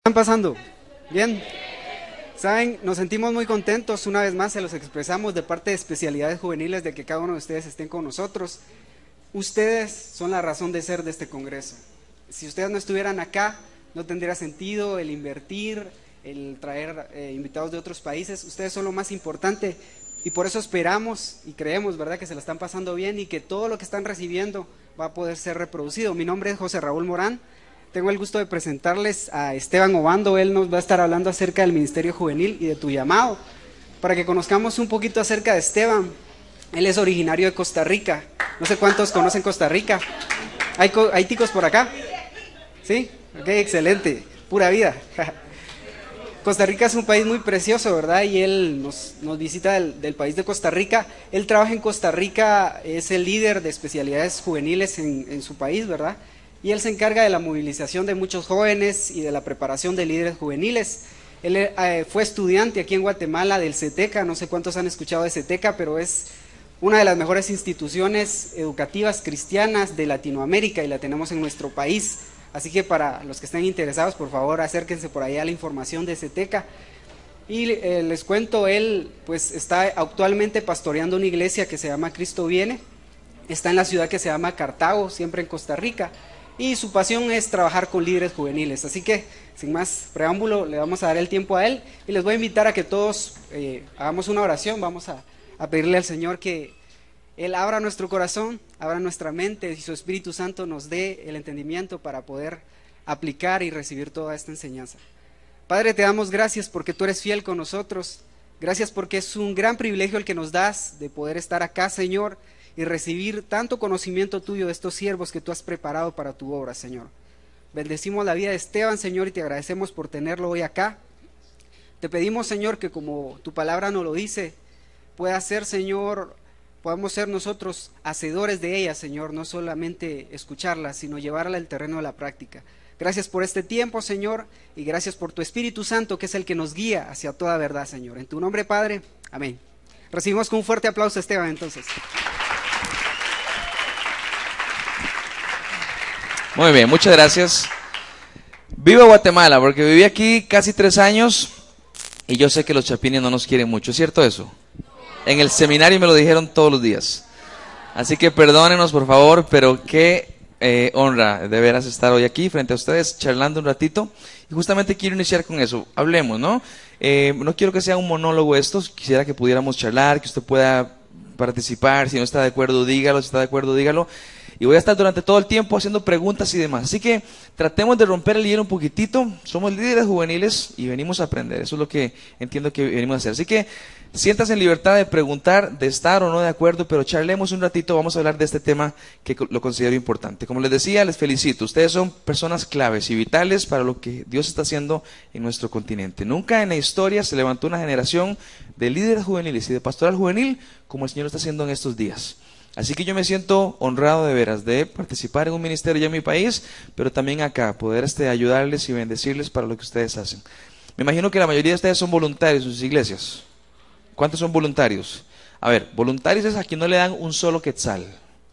¿Están pasando? Bien. Saben, nos sentimos muy contentos, una vez más se los expresamos de parte de Especialidades Juveniles de que cada uno de ustedes estén con nosotros. Ustedes son la razón de ser de este congreso. Si ustedes no estuvieran acá, no tendría sentido el invertir, el traer invitados de otros países. Ustedes son lo más importante y por eso esperamos y creemos, ¿verdad?, que se la están pasando bien y que todo lo que están recibiendo va a poder ser reproducido. Mi nombre es José Raúl Morán. Tengo el gusto de presentarles a Esteban Obando. Él nos va a estar hablando acerca del Ministerio Juvenil y de tu llamado. Para que conozcamos un poquito acerca de Esteban, él es originario de Costa Rica. No sé cuántos conocen Costa Rica. ¿Hay ticos por acá? ¿Sí? Ok, excelente. Pura vida. Costa Rica es un país muy precioso, ¿verdad? Y él nos visita del país de Costa Rica. Él trabaja en Costa Rica, es el líder de especialidades juveniles en su país, ¿verdad? Y él se encarga de la movilización de muchos jóvenes y de la preparación de líderes juveniles. Él fue estudiante aquí en Guatemala del CETECA, no sé cuántos han escuchado de CETECA, pero es una de las mejores instituciones educativas cristianas de Latinoamérica y la tenemos en nuestro país. Así que para los que estén interesados, por favor, acérquense por ahí a la información de CETECA. Y les cuento, él pues está actualmente pastoreando una iglesia que se llama Cristo Viene. Está en la ciudad que se llama Cartago, siempre en Costa Rica. Y su pasión es trabajar con líderes juveniles. Así que, sin más preámbulo, le vamos a dar el tiempo a él y les voy a invitar a que todos hagamos una oración. Vamos a pedirle al Señor que Él abra nuestro corazón, abra nuestra mente y su Espíritu Santo nos dé el entendimiento para poder aplicar y recibir toda esta enseñanza. Padre, te damos gracias porque tú eres fiel con nosotros. Gracias porque es un gran privilegio el que nos das de poder estar acá, Señor, y recibir tanto conocimiento tuyo de estos siervos que tú has preparado para tu obra, Señor. Bendecimos la vida de Esteban, Señor, y te agradecemos por tenerlo hoy acá. Te pedimos, Señor, que como tu palabra nos lo dice, pueda ser, Señor, podamos ser nosotros hacedores de ella, Señor, no solamente escucharla, sino llevarla al terreno de la práctica. Gracias por este tiempo, Señor, y gracias por tu Espíritu Santo, que es el que nos guía hacia toda verdad, Señor. En tu nombre, Padre, amén. Recibimos con un fuerte aplauso a Esteban, entonces. Muy bien, muchas gracias. Vivo Guatemala porque viví aquí casi 3 años y yo sé que los chapines no nos quieren mucho, ¿es cierto eso? En el seminario me lo dijeron todos los días. Así que perdónenos por favor, pero qué honra de veras estar hoy aquí frente a ustedes charlando un ratito. Y justamente quiero iniciar con eso, hablemos, ¿no? No quiero que sea un monólogo esto, quisiera que pudiéramos charlar, que usted pueda participar, si no está de acuerdo dígalo, si está de acuerdo dígalo. Y voy a estar durante todo el tiempo haciendo preguntas y demás. Así que tratemos de romper el hielo un poquitito. Somos líderes juveniles y venimos a aprender. Eso es lo que entiendo que venimos a hacer. Así que siéntanse en libertad de preguntar, de estar o no de acuerdo, pero charlemos un ratito. Vamos a hablar de este tema que lo considero importante. Como les decía, les felicito. Ustedes son personas claves y vitales para lo que Dios está haciendo en nuestro continente. Nunca en la historia se levantó una generación de líderes juveniles y de pastoral juvenil como el Señor está haciendo en estos días. Así que yo me siento honrado de veras de participar en un ministerio ya en mi país, pero también acá, poder ayudarles y bendecirles para lo que ustedes hacen. Me imagino que la mayoría de ustedes son voluntarios en sus iglesias. ¿Cuántos son voluntarios? A ver, voluntarios es a quien no le dan un solo quetzal.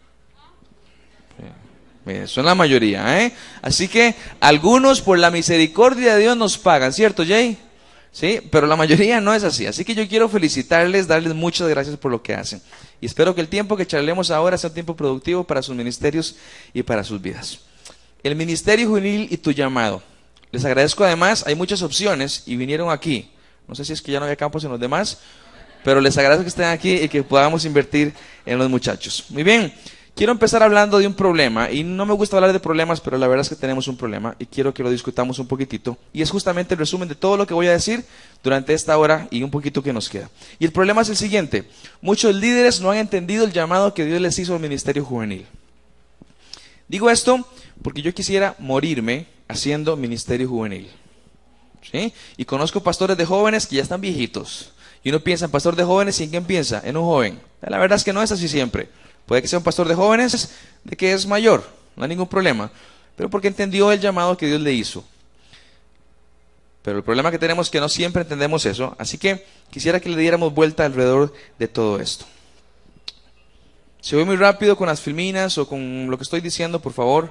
Son la mayoría, ¿eh? Así que algunos por la misericordia de Dios nos pagan, ¿cierto, Jay? Sí, pero la mayoría no es así. Así que yo quiero felicitarles, darles muchas gracias por lo que hacen. Y espero que el tiempo que charlemos ahora sea un tiempo productivo para sus ministerios y para sus vidas. El ministerio juvenil y tu llamado. Les agradezco además, hay muchas opciones y vinieron aquí. No sé si es que ya no había campos en los demás, pero les agradezco que estén aquí y que podamos invertir en los muchachos. Muy bien. Quiero empezar hablando de un problema, y no me gusta hablar de problemas, pero la verdad es que tenemos un problema, y quiero que lo discutamos un poquitito, y es justamente el resumen de todo lo que voy a decir durante esta hora y un poquito que nos queda. Y el problema es el siguiente: muchos líderes no han entendido el llamado que Dios les hizo al ministerio juvenil. Digo esto porque yo quisiera morirme haciendo ministerio juvenil, ¿sí? Y conozco pastores de jóvenes que ya están viejitos, y uno piensa en pastor de jóvenes, ¿y en quién piensa? En un joven. La verdad es que no es así siempre. Puede que sea un pastor de jóvenes de que es mayor, no hay ningún problema, pero porque entendió el llamado que Dios le hizo. Pero el problema que tenemos es que no siempre entendemos eso, así que quisiera que le diéramos vuelta alrededor de todo esto. Si voy muy rápido con las filminas o con lo que estoy diciendo, por favor,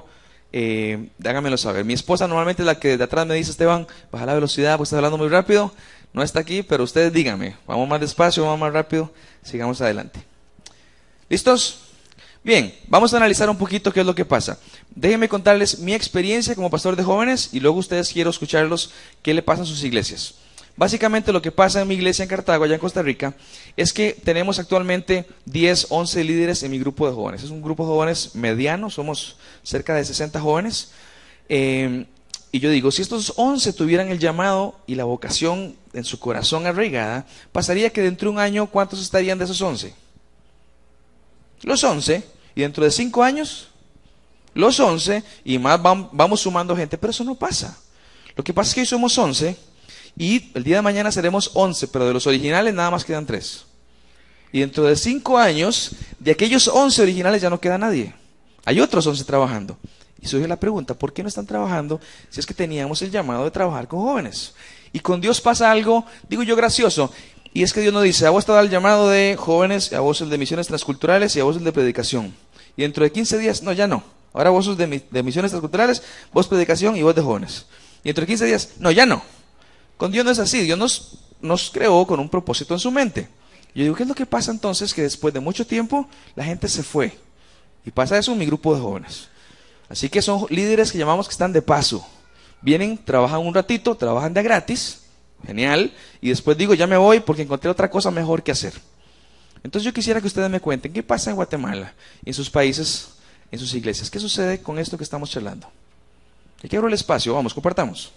háganmelo saber. Mi esposa normalmente es la que de atrás me dice: Esteban, baja la velocidad porque estás hablando muy rápido. No está aquí, pero ustedes díganme, vamos más despacio, vamos más rápido, sigamos adelante. ¿Listos? Bien, vamos a analizar un poquito qué es lo que pasa. Déjenme contarles mi experiencia como pastor de jóvenes y luego ustedes quiero escucharlos qué le pasa en sus iglesias. Básicamente lo que pasa en mi iglesia en Cartago, allá en Costa Rica, es que tenemos actualmente 10, 11 líderes en mi grupo de jóvenes. Es un grupo de jóvenes mediano, somos cerca de 60 jóvenes. Y yo digo, si estos 11 tuvieran el llamado y la vocación en su corazón arraigada, pasaría que dentro de un año, ¿cuántos estarían de esos 11? Los 11, y dentro de 5 años, los 11, y más vamos sumando gente, pero eso no pasa. Lo que pasa es que hoy somos 11, y el día de mañana seremos 11, pero de los originales nada más quedan 3. Y dentro de 5 años, de aquellos 11 originales ya no queda nadie. Hay otros 11 trabajando. Y surge la pregunta, ¿por qué no están trabajando si es que teníamos el llamado de trabajar con jóvenes? Y con Dios pasa algo, digo yo, gracioso. Y es que Dios nos dice: a vos te da el llamado de jóvenes, a vos el de misiones transculturales y a vos el de predicación. Y dentro de 15 días, no, ya no. Ahora vos sos de misiones transculturales, vos predicación y vos de jóvenes. Y dentro de 15 días, no, ya no. Con Dios no es así. Dios nos creó con un propósito en su mente. Yo digo, ¿qué es lo que pasa entonces? Que después de mucho tiempo, la gente se fue. Y pasa eso en mi grupo de jóvenes. Así que son líderes que llamamos que están de paso. Vienen, trabajan un ratito, trabajan de gratis, genial, y después digo, ya me voy porque encontré otra cosa mejor que hacer. Entonces yo quisiera que ustedes me cuenten, ¿qué pasa en Guatemala, en sus países, en sus iglesias? ¿Qué sucede con esto que estamos charlando? Aquí abro el espacio, vamos, compartamos.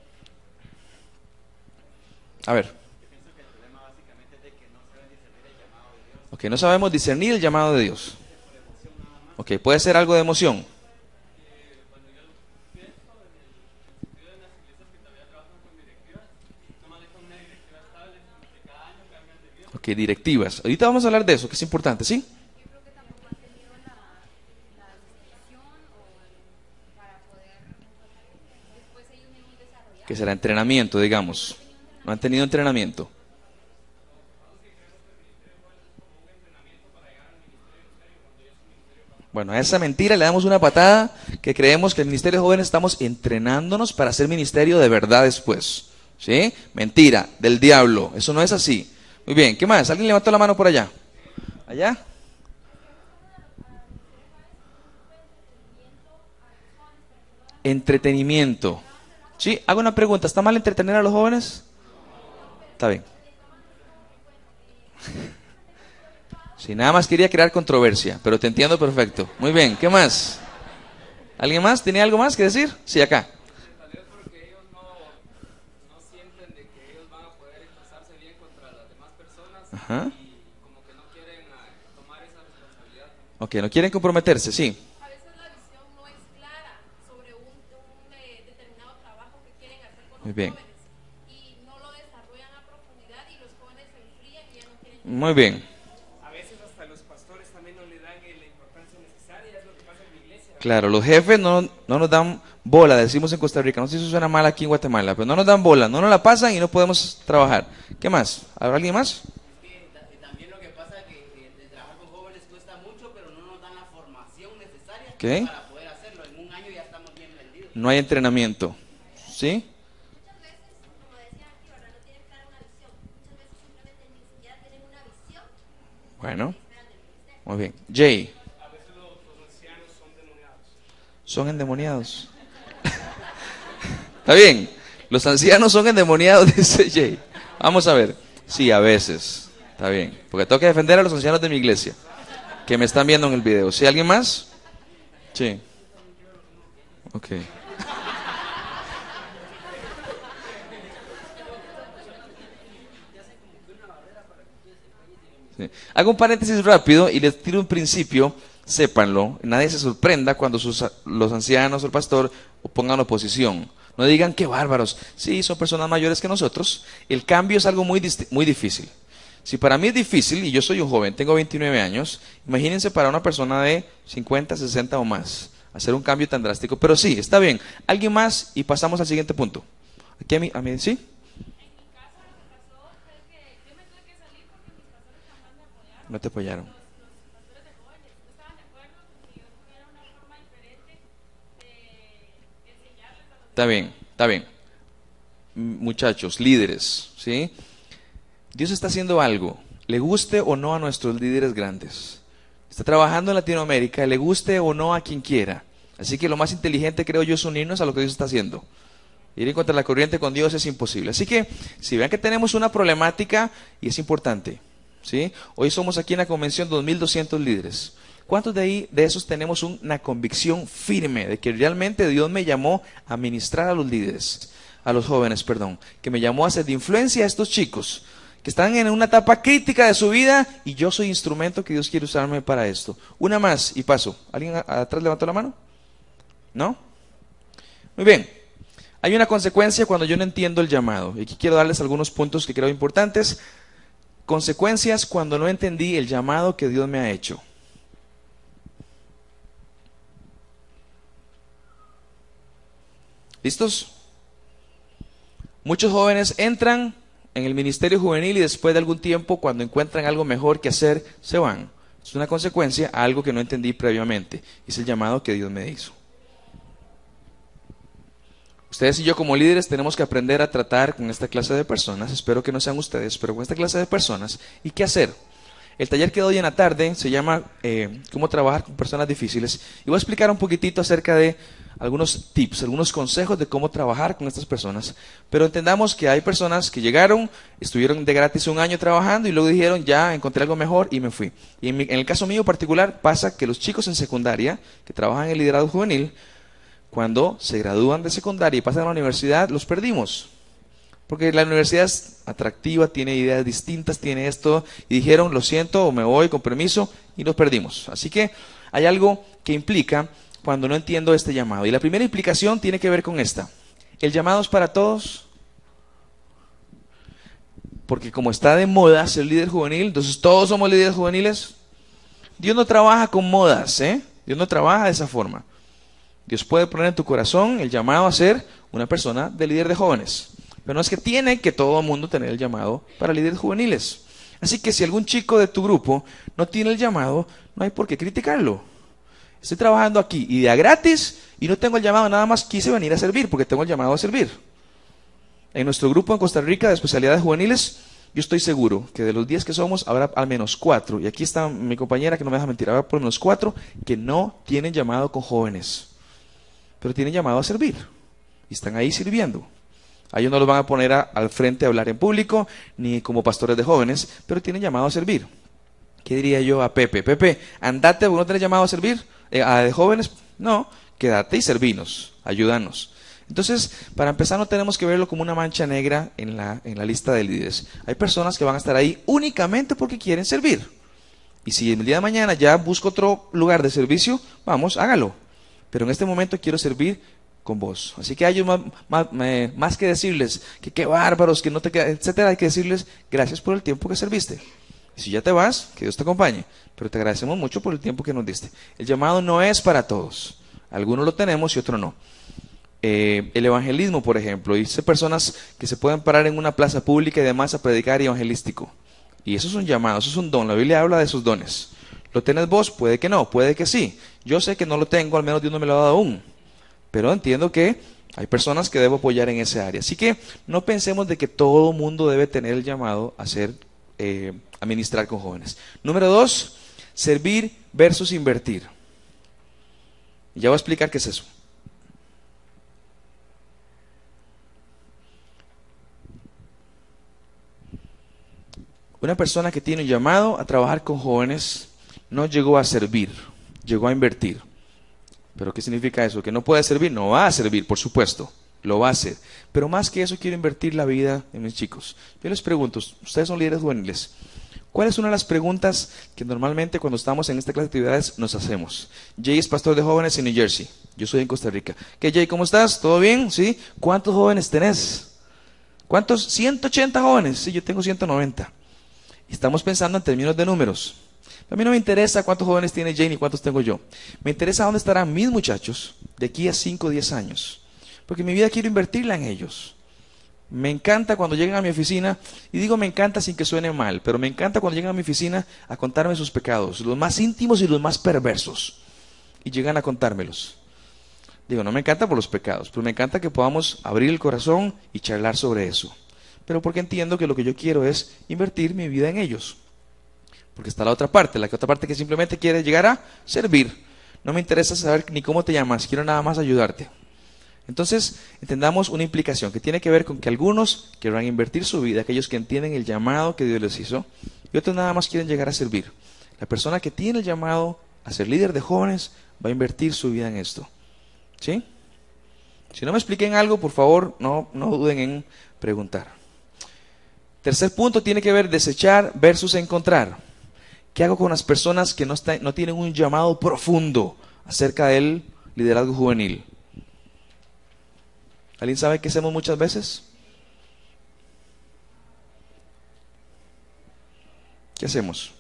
A ver. Ok, no sabemos discernir el llamado de Dios. Ok, puede ser algo de emoción. Ok, directivas. Ahorita vamos a hablar de eso, que es importante, ¿sí? Que será entrenamiento, digamos. No han tenido entrenamiento. Bueno, a esa mentira le damos una patada, que creemos que el Ministerio de Jóvenes estamos entrenándonos para hacer ministerio de verdad después. ¿Sí? Mentira, del diablo. Eso no es así. Muy bien, ¿qué más? ¿Alguien levantó la mano por allá? ¿Allá? Entretenimiento. Sí, hago una pregunta. ¿Está mal entretener a los jóvenes? Está bien. Sí, nada más quería crear controversia, pero te entiendo perfecto. Muy bien, ¿qué más? ¿Alguien más? ¿Tenía algo más que decir? Sí, acá. Ajá. Ok, no quieren comprometerse, sí. Muy bien. Muy bien. Claro, los jefes no nos dan bola, decimos en Costa Rica. No sé si eso suena mal aquí en Guatemala, pero no nos dan bola, no nos la pasan y no podemos trabajar. ¿Qué más? ¿Habrá alguien más? ¿Qué? No hay entrenamiento. ¿Sí? Bueno, muy bien. Jay. Son endemoniados. Está bien. Los ancianos son endemoniados, dice Jay. Vamos a ver. Sí, a veces. Está bien. Porque tengo que defender a los ancianos de mi iglesia, que me están viendo en el video. ¿Sí? ¿Alguien más? Sí. Ok. Sí. Hago un paréntesis rápido y les tiro un principio. Sépanlo, nadie se sorprenda cuando los ancianos o el pastor pongan oposición. No digan qué bárbaros. Sí, son personas mayores que nosotros. El cambio es algo muy difícil. Si para mí es difícil, y yo soy un joven, tengo 29 años, imagínense para una persona de 50, 60 o más, hacer un cambio tan drástico. Pero sí, está bien. ¿Alguien más? Y pasamos al siguiente punto. Aquí a mí, ¿sí? No te apoyaron. Está bien, está bien. Muchachos, líderes, ¿sí? Dios está haciendo algo, le guste o no a nuestros líderes grandes. Está trabajando en Latinoamérica, le guste o no a quien quiera. Así que lo más inteligente, creo yo, es unirnos a lo que Dios está haciendo. Ir en contra de la corriente con Dios es imposible. Así que, si vean que tenemos una problemática, y es importante, ¿sí? Hoy somos aquí en la convención 2200 líderes. ¿Cuántos de esos tenemos una convicción firme de que realmente Dios me llamó a ministrar a los líderes, a los jóvenes, perdón, que me llamó a ser de influencia a estos chicos que están en una etapa crítica de su vida y yo soy instrumento que Dios quiere usarme para esto? Una más y paso. ¿Alguien atrás levantó la mano? ¿No? Muy bien. Hay una consecuencia cuando yo no entiendo el llamado. Y aquí quiero darles algunos puntos que creo importantes. Consecuencias cuando no entendí el llamado que Dios me ha hecho. ¿Listos? Muchos jóvenes entran en el ministerio juvenil y después de algún tiempo, cuando encuentran algo mejor que hacer, se van. Es una consecuencia a algo que no entendí previamente. Es el llamado que Dios me hizo. Ustedes y yo como líderes tenemos que aprender a tratar con esta clase de personas. Espero que no sean ustedes, pero con esta clase de personas. ¿Y qué hacer? El taller que doy en la tarde se llama Cómo trabajar con personas difíciles. Y voy a explicar un poquitito acerca de algunos tips, algunos consejos de cómo trabajar con estas personas. Pero entendamos que hay personas que llegaron, estuvieron de gratis un año trabajando y luego dijeron, ya encontré algo mejor y me fui. Y en el caso mío particular pasa que los chicos en secundaria que trabajan en el liderazgo juvenil, cuando se gradúan de secundaria y pasan a la universidad, los perdimos. Porque la universidad es atractiva, tiene ideas distintas, tiene esto, y dijeron, lo siento, o me voy con permiso, y los perdimos. Así que hay algo que implica cuando no entiendo este llamado. Y la primera implicación tiene que ver con esta. ¿El llamado es para todos? Porque como está de moda ser líder juvenil, entonces todos somos líderes juveniles. Dios no trabaja con modas, ¿eh? Dios no trabaja de esa forma. Dios puede poner en tu corazón el llamado a ser una persona de líder de jóvenes. Pero no es que tiene que todo el mundo tener el llamado para líderes juveniles. Así que si algún chico de tu grupo no tiene el llamado, no hay por qué criticarlo. Estoy trabajando aquí y de a gratis y no tengo el llamado, nada más quise venir a servir porque tengo el llamado a servir. En nuestro grupo en Costa Rica de especialidades juveniles, yo estoy seguro que de los 10 que somos, habrá al menos 4, y aquí está mi compañera que no me deja mentir, habrá por lo menos 4 que no tienen llamado con jóvenes, pero tienen llamado a servir y están ahí sirviendo. A ellos no los van a poner al frente a hablar en público, ni como pastores de jóvenes, pero tienen llamado a servir. ¿Qué diría yo a Pepe? Pepe, andate, ¿vos no tenés llamado a servir? ¿De jóvenes? No, quédate y servinos, ayúdanos. Entonces, para empezar, no tenemos que verlo como una mancha negra en la lista de líderes. Hay personas que van a estar ahí únicamente porque quieren servir. Y si el día de mañana ya busco otro lugar de servicio, vamos, hágalo. Pero en este momento quiero servir con vos. Así que hay ellos más que decirles que qué bárbaros, que no te queda, etcétera, hay que decirles gracias por el tiempo que serviste. Y si ya te vas, que Dios te acompañe. Pero te agradecemos mucho por el tiempo que nos diste. El llamado no es para todos. Algunos lo tenemos y otros no. El evangelismo, por ejemplo. Dice personas que se pueden parar en una plaza pública y demás a predicar evangelístico. Y eso es un llamado, eso es un don. La Biblia habla de esos dones. ¿Lo tenés vos? Puede que no, puede que sí. Yo sé que no lo tengo, al menos Dios no me lo ha dado aún. Pero entiendo que hay personas que debo apoyar en esa área. Así que no pensemos de que todo mundo debe tener el llamado a ser, a ministrar con jóvenes. Número 2, servir versus invertir. Ya voy a explicar qué es eso. Una persona que tiene un llamado a trabajar con jóvenes no llegó a servir, llegó a invertir. ¿Pero qué significa eso? ¿Que no puede servir? No va a servir, por supuesto, lo va a hacer. Pero más que eso, quiero invertir la vida en mis chicos. Yo les pregunto, ustedes son líderes juveniles, ¿cuál es una de las preguntas que normalmente cuando estamos en esta clase de actividades nos hacemos? Jay es pastor de jóvenes en New Jersey, yo soy en Costa Rica. ¿Qué, Jay, cómo estás? ¿Todo bien? ¿Sí? ¿Cuántos jóvenes tenés? ¿Cuántos? 180 jóvenes. Sí, yo tengo 190. Estamos pensando en términos de números. A mí no me interesa cuántos jóvenes tiene Jay ni cuántos tengo yo. Me interesa dónde estarán mis muchachos de aquí a 5 o 10 años. Porque mi vida quiero invertirla en ellos. Me encanta cuando llegan a mi oficina, y digo me encanta sin que suene mal, pero me encanta cuando llegan a mi oficina a contarme sus pecados, los más íntimos y los más perversos. Y llegan a contármelos. Digo, no me encanta por los pecados, pero me encanta que podamos abrir el corazón y charlar sobre eso. Pero porque entiendo que lo que yo quiero es invertir mi vida en ellos. Porque está la otra parte que simplemente quiere llegar a servir. No me interesa saber ni cómo te llamas, quiero nada más ayudarte. Entonces, entendamos una implicación que tiene que ver con que algunos querrán invertir su vida, aquellos que entienden el llamado que Dios les hizo, y otros nada más quieren llegar a servir. La persona que tiene el llamado a ser líder de jóvenes va a invertir su vida en esto. ¿Sí? Si no me expliquen algo, por favor, no duden en preguntar. Tercer punto tiene que ver desechar versus encontrar. ¿Qué hago con las personas que no tienen un llamado profundo acerca del liderazgo juvenil? ¿Alguien sabe qué hacemos muchas veces? ¿Qué hacemos?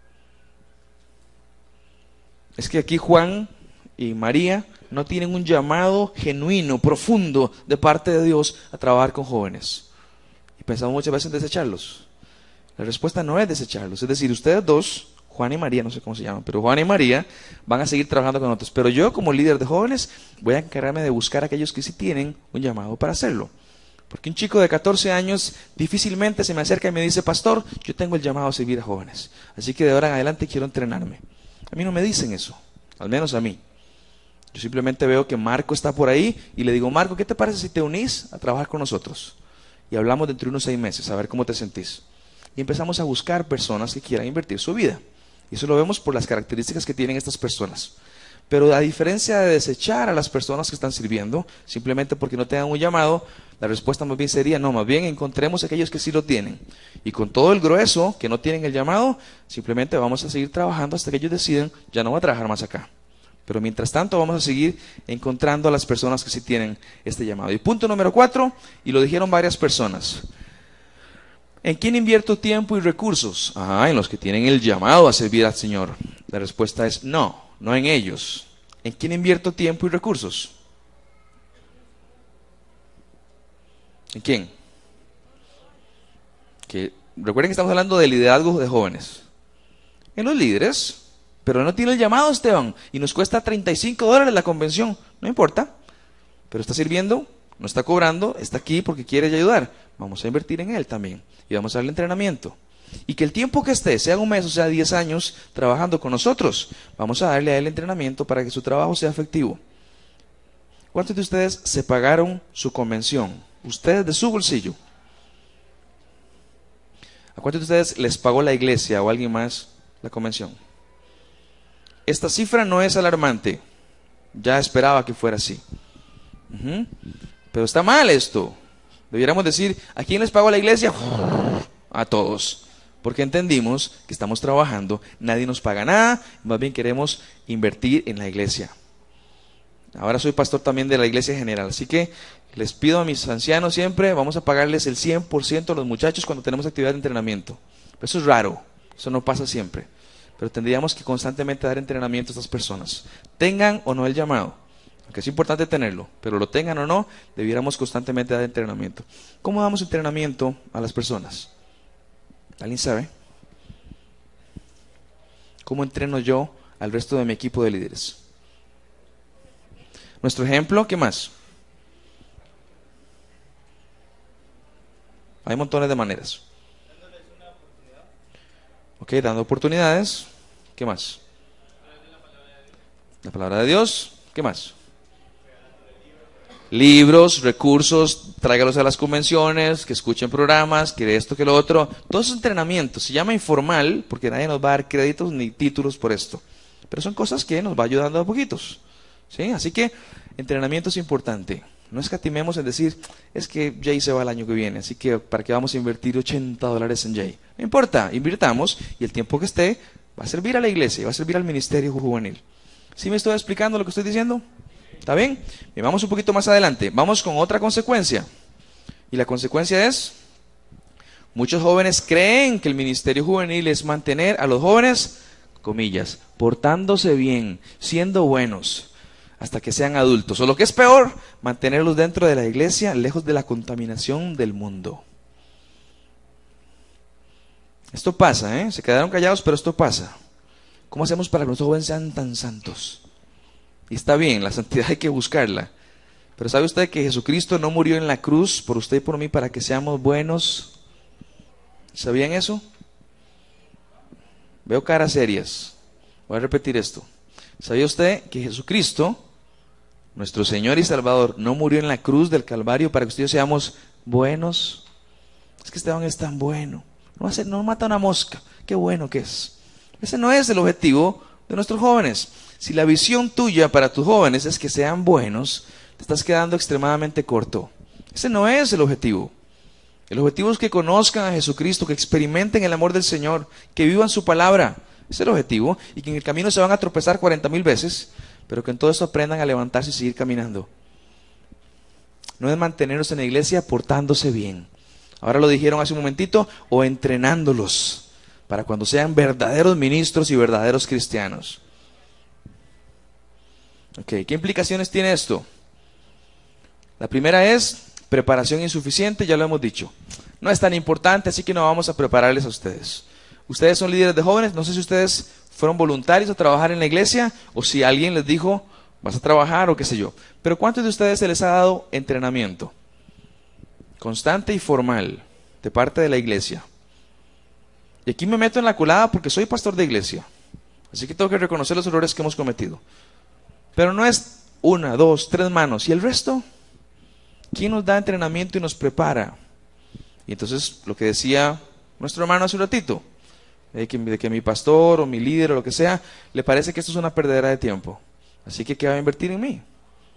Es que aquí Juan y María no tienen un llamado genuino, profundo de parte de Dios a trabajar con jóvenes. Y pensamos muchas veces en desecharlos. La respuesta no es desecharlos. Es decir, ustedes dos, Juan y María, no sé cómo se llaman, pero Juan y María van a seguir trabajando con otros. Pero yo, como líder de jóvenes, voy a encargarme de buscar a aquellos que sí tienen un llamado para hacerlo. Porque un chico de 14 años difícilmente se me acerca y me dice, pastor, yo tengo el llamado a servir a jóvenes. Así que de ahora en adelante quiero entrenarme. A mí no me dicen eso, al menos a mí. Yo simplemente veo que Marco está por ahí y le digo, Marco, ¿qué te parece si te unís a trabajar con nosotros? Y hablamos dentro de unos 6 meses, a ver cómo te sentís. Y empezamos a buscar personas que quieran invertir su vida. Y eso lo vemos por las características que tienen estas personas. Pero a diferencia de desechar a las personas que están sirviendo, simplemente porque no tengan un llamado, la respuesta más bien sería, no, más bien encontremos a aquellos que sí lo tienen. Y con todo el grueso que no tienen el llamado, simplemente vamos a seguir trabajando hasta que ellos deciden, ya no voy a trabajar más acá. Pero mientras tanto vamos a seguir encontrando a las personas que sí tienen este llamado. Y punto número 4, y lo dijeron varias personas. ¿En quién invierto tiempo y recursos? En los que tienen el llamado a servir al Señor. La respuesta es no en ellos. ¿En quién invierto tiempo y recursos? ¿En quién? Recuerden que estamos hablando de liderazgo de jóvenes. En los líderes, pero no tiene el llamado, Esteban, y nos cuesta $35 la convención. No importa, pero está sirviendo, no está cobrando, está aquí porque quiere ayudar. Vamos a invertir en él también y vamos a darle entrenamiento. Y que el tiempo que esté, sea 1 mes o sea 10 años, trabajando con nosotros, vamos a darle a él entrenamiento para que su trabajo sea efectivo. ¿Cuántos de ustedes se pagaron su convención? Ustedes de su bolsillo. ¿A cuántos de ustedes les pagó la iglesia o alguien más la convención? Esta cifra no es alarmante. Ya esperaba que fuera así. Pero está mal esto. Debiéramos decir, ¿a quién les pagó la iglesia? A todos. Porque entendimos que estamos trabajando, nadie nos paga nada, más bien queremos invertir en la iglesia. Ahora soy pastor también de la iglesia general, así que les pido a mis ancianos siempre, vamos a pagarles el 100% a los muchachos cuando tenemos actividad de entrenamiento. Eso es raro, eso no pasa siempre. Pero tendríamos que constantemente dar entrenamiento a estas personas. Tengan o no el llamado, aunque es importante tenerlo, pero lo tengan o no, debiéramos constantemente dar entrenamiento. ¿Cómo damos entrenamiento a las personas? ¿Alguien sabe? ¿Cómo entreno yo al resto de mi equipo de líderes? Nuestro ejemplo, ¿qué más? Hay montones de maneras. Ok, dando oportunidades. ¿Qué más? La palabra de Dios. ¿Qué más? Libros, recursos, tráigalos a las convenciones, que escuchen programas, que esto, que lo otro. Todo eso es entrenamiento. Se llama informal porque nadie nos va a dar créditos ni títulos por esto. Pero son cosas que nos va ayudando a poquitos. ¿Sí? Así que entrenamiento es importante. No escatimemos en decir, es que Jay se va el año que viene, así que ¿para qué vamos a invertir $80 en Jay? No importa, invirtamos y el tiempo que esté va a servir a la iglesia, va a servir al ministerio juvenil. ¿Sí me estoy explicando lo que estoy diciendo? ¿Está bien? Bien, vamos un poquito más adelante. Vamos con otra consecuencia. Y la consecuencia es, muchos jóvenes creen que el ministerio juvenil es mantener a los jóvenes, comillas, portándose bien, siendo buenos, hasta que sean adultos. O lo que es peor, mantenerlos dentro de la iglesia, lejos de la contaminación del mundo. Esto pasa, Se quedaron callados, pero esto pasa. ¿Cómo hacemos para que los jóvenes sean tan santos? Y está bien, la santidad hay que buscarla. Pero ¿sabe usted que Jesucristo no murió en la cruz por usted y por mí para que seamos buenos? ¿Sabían eso? Veo caras serias. Voy a repetir esto. ¿Sabía usted que Jesucristo, nuestro Señor y Salvador, no murió en la cruz del Calvario para que ustedes seamos buenos? Es que Esteban es tan bueno. No mata una mosca. Qué bueno que es. Ese no es el objetivo de nuestros jóvenes. Si la visión tuya para tus jóvenes es que sean buenos, te estás quedando extremadamente corto. Ese no es el objetivo. El objetivo es que conozcan a Jesucristo, que experimenten el amor del Señor, que vivan su palabra. Ese es el objetivo. Y que en el camino se van a tropezar 40,000 veces, pero que en todo eso aprendan a levantarse y seguir caminando. No es mantenernos en la iglesia portándose bien. Ahora lo dijeron hace un momentito, o entrenándolos para cuando sean verdaderos ministros y verdaderos cristianos. ¿Qué implicaciones tiene esto? La primera es preparación insuficiente, ya lo hemos dicho. No es tan importante, así que no vamos a prepararles a ustedes. Ustedes son líderes de jóvenes, no sé si ustedes fueron voluntarios a trabajar en la iglesia o si alguien les dijo, vas a trabajar o qué sé yo. Pero ¿cuántos de ustedes se les ha dado entrenamiento constante y formal de parte de la iglesia? Y aquí me meto en la colada porque soy pastor de iglesia, así que tengo que reconocer los errores que hemos cometido. Pero no es 1, 2, 3 manos. ¿Y el resto? ¿Quién nos da entrenamiento y nos prepara? Y entonces lo que decía nuestro hermano hace un ratito, de que mi pastor o mi líder o lo que sea, le parece que esto es una perdedera de tiempo. Así que ¿qué va a invertir en mí?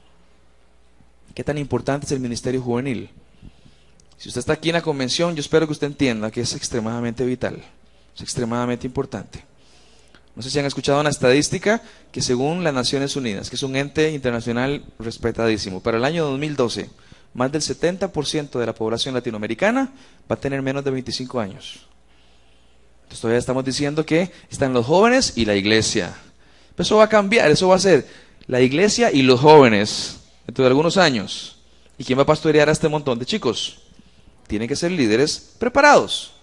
¿Qué tan importante es el ministerio juvenil? Si usted está aquí en la convención, yo espero que usted entienda que es extremadamente vital, es extremadamente importante. No sé si han escuchado una estadística que según las Naciones Unidas, que es un ente internacional respetadísimo, para el año 2012, más del 70% de la población latinoamericana va a tener menos de 25 años. Entonces todavía estamos diciendo que están los jóvenes y la iglesia. Pero eso va a cambiar, eso va a ser la iglesia y los jóvenes dentro de algunos años. ¿Y quién va a pastorear a este montón de chicos? Tienen que ser líderes preparados.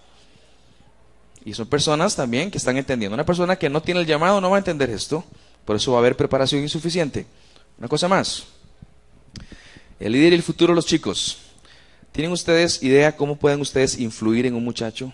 Y son personas también que están entendiendo. Una persona que no tiene el llamado no va a entender esto. Por eso va a haber preparación insuficiente. Una cosa más. El líder y el futuro de los chicos. ¿Tienen ustedes idea cómo pueden ustedes influir en un muchacho?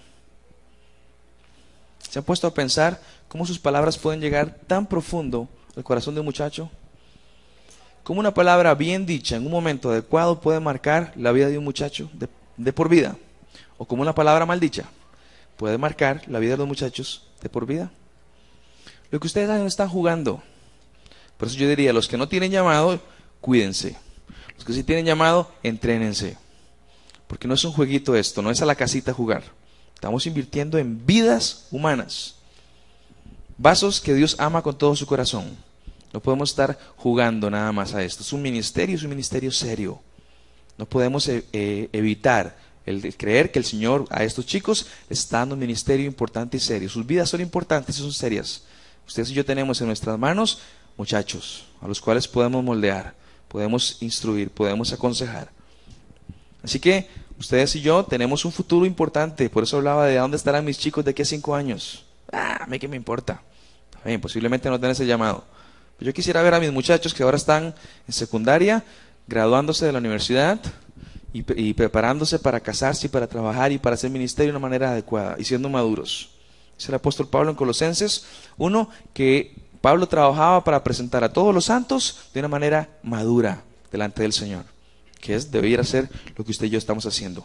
¿Se han puesto a pensar cómo sus palabras pueden llegar tan profundo al corazón de un muchacho? ¿Cómo una palabra bien dicha en un momento adecuado puede marcar la vida de un muchacho de por vida? ¿O como una palabra mal dicha puede marcar la vida de los muchachos de por vida? Lo que ustedes no están jugando. Por eso yo diría, los que no tienen llamado, cuídense. Los que sí tienen llamado, entrénense. Porque no es un jueguito esto, no es a la casita jugar. Estamos invirtiendo en vidas humanas. Vasos que Dios ama con todo su corazón. No podemos estar jugando nada más a esto. Es un ministerio serio. No podemos evitar el creer que el Señor a estos chicos les está dando un ministerio importante y serio. Sus vidas son importantes y son serias. Ustedes y yo tenemos en nuestras manos muchachos a los cuales podemos moldear, podemos instruir, podemos aconsejar. Así que ustedes y yo tenemos un futuro importante. Por eso hablaba de dónde estarán mis chicos de aquí a 5 años. A mí qué me importa. Bien, posiblemente no tengan ese llamado. Pero yo quisiera ver a mis muchachos que ahora están en secundaria, graduándose de la universidad y preparándose para casarse y para trabajar y para hacer ministerio de una manera adecuada y siendo maduros. Dice el apóstol Pablo en Colosenses 1 que Pablo trabajaba para presentar a todos los santos de una manera madura delante del Señor, que es debería ser lo que usted y yo estamos haciendo.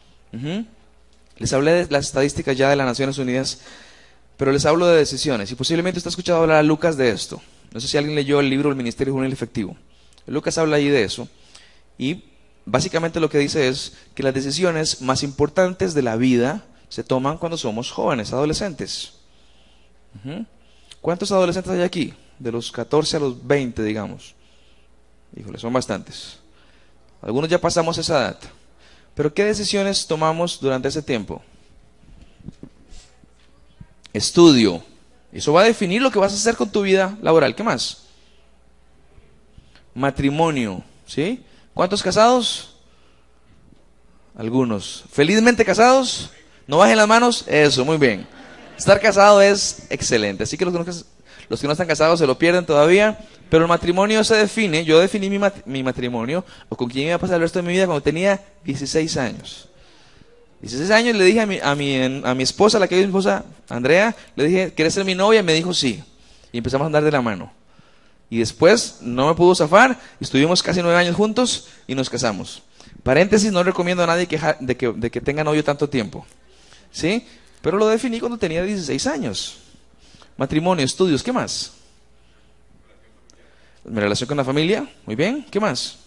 Les hablé de las estadísticas ya de las Naciones Unidas, pero les hablo de decisiones y posiblemente usted ha escuchado hablar a Lucas de esto. No sé si alguien leyó el libro El Ministerio Juvenil Efectivo. Lucas habla ahí de eso y básicamente lo que dice es que las decisiones más importantes de la vida se toman cuando somos jóvenes, adolescentes. ¿Cuántos adolescentes hay aquí? De los 14 a los 20, digamos. Híjole, son bastantes. Algunos ya pasamos esa edad. Pero ¿qué decisiones tomamos durante ese tiempo? Estudio. Eso va a definir lo que vas a hacer con tu vida laboral. ¿Qué más? Matrimonio. ¿Sí? ¿Cuántos casados? Algunos. ¿Felizmente casados? ¿No bajen las manos? Eso, muy bien. Estar casado es excelente. Así que los Los que no están casados se lo pierden todavía. Pero el matrimonio se define, yo definí mi matrimonio, o con quién iba a pasar el resto de mi vida cuando tenía 16 años. 16 años le dije a mi esposa, la que es mi esposa, Andrea, le dije, ¿quieres ser mi novia? Y me dijo sí. Y empezamos a andar de la mano. Y después no me pudo zafar, estuvimos casi 9 años juntos y nos casamos. Paréntesis, no recomiendo a nadie de que tenga novio tanto tiempo. ¿Sí? Pero lo definí cuando tenía 16 años. Matrimonio, estudios, ¿qué más? Mi relación con la familia, muy bien, ¿qué más?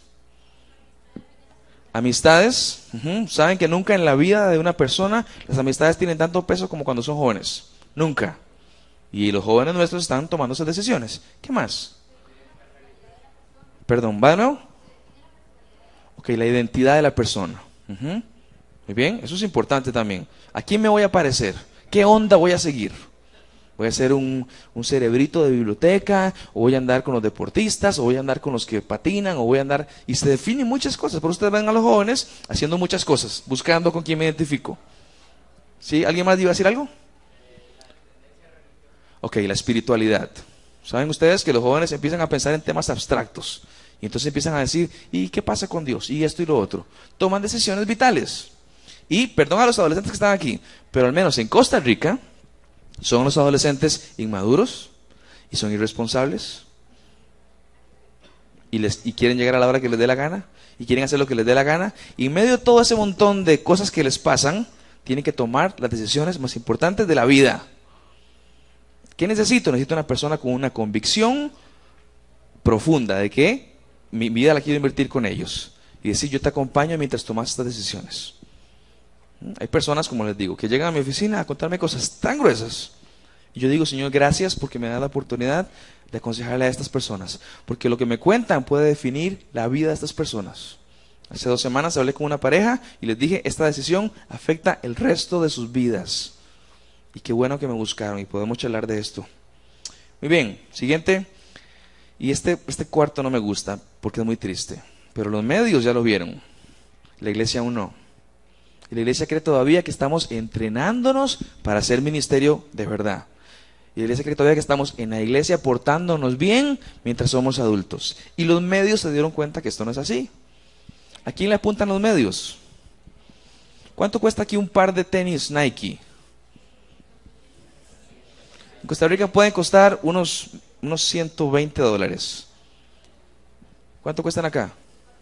Amistades, saben que nunca en la vida de una persona las amistades tienen tanto peso como cuando son jóvenes, nunca. Y los jóvenes nuestros están tomando esas decisiones. ¿Qué más? Perdón, ¿va de nuevo? Ok, la identidad de la persona. Muy bien, eso es importante también. ¿A quién me voy a parecer? ¿Qué onda voy a seguir? ¿Voy a ser un cerebrito de biblioteca? ¿O voy a andar con los deportistas? ¿O voy a andar con los que patinan? ¿O voy a andar...? Y se definen muchas cosas. Pero ustedes ven a los jóvenes haciendo muchas cosas, buscando con quién me identifico. ¿Sí? ¿Alguien más iba a decir algo? Ok, la espiritualidad. ¿Saben ustedes que los jóvenes empiezan a pensar en temas abstractos? Y entonces empiezan a decir, ¿y qué pasa con Dios? Y esto y lo otro. Toman decisiones vitales. Y, perdón a los adolescentes que están aquí, pero al menos en Costa Rica... son los adolescentes inmaduros y son irresponsables y quieren llegar a la hora que les dé la gana y quieren hacer lo que les dé la gana y en medio de todo ese montón de cosas que les pasan tienen que tomar las decisiones más importantes de la vida. ¿Qué necesito? Necesito una persona con una convicción profunda de que mi vida la quiero invertir con ellos y decir yo te acompaño mientras tomas estas decisiones. Hay personas, como les digo, que llegan a mi oficina a contarme cosas tan gruesas. Y yo digo, Señor, gracias porque me da la oportunidad de aconsejarle a estas personas. Porque lo que me cuentan puede definir la vida de estas personas. Hace 2 semanas hablé con una pareja y les dije, esta decisión afecta el resto de sus vidas. Y qué bueno que me buscaron y podemos charlar de esto. Muy bien, siguiente. Y este cuarto no me gusta porque es muy triste. Pero los medios ya lo vieron. La iglesia aún no. Y la iglesia cree todavía que estamos entrenándonos para hacer ministerio de verdad. Y la iglesia cree todavía que estamos en la iglesia portándonos bien mientras somos adultos. Y los medios se dieron cuenta que esto no es así. ¿A quién le apuntan los medios? ¿Cuánto cuesta aquí un par de tenis Nike? En Costa Rica pueden costar unos $120. ¿Cuánto cuestan acá?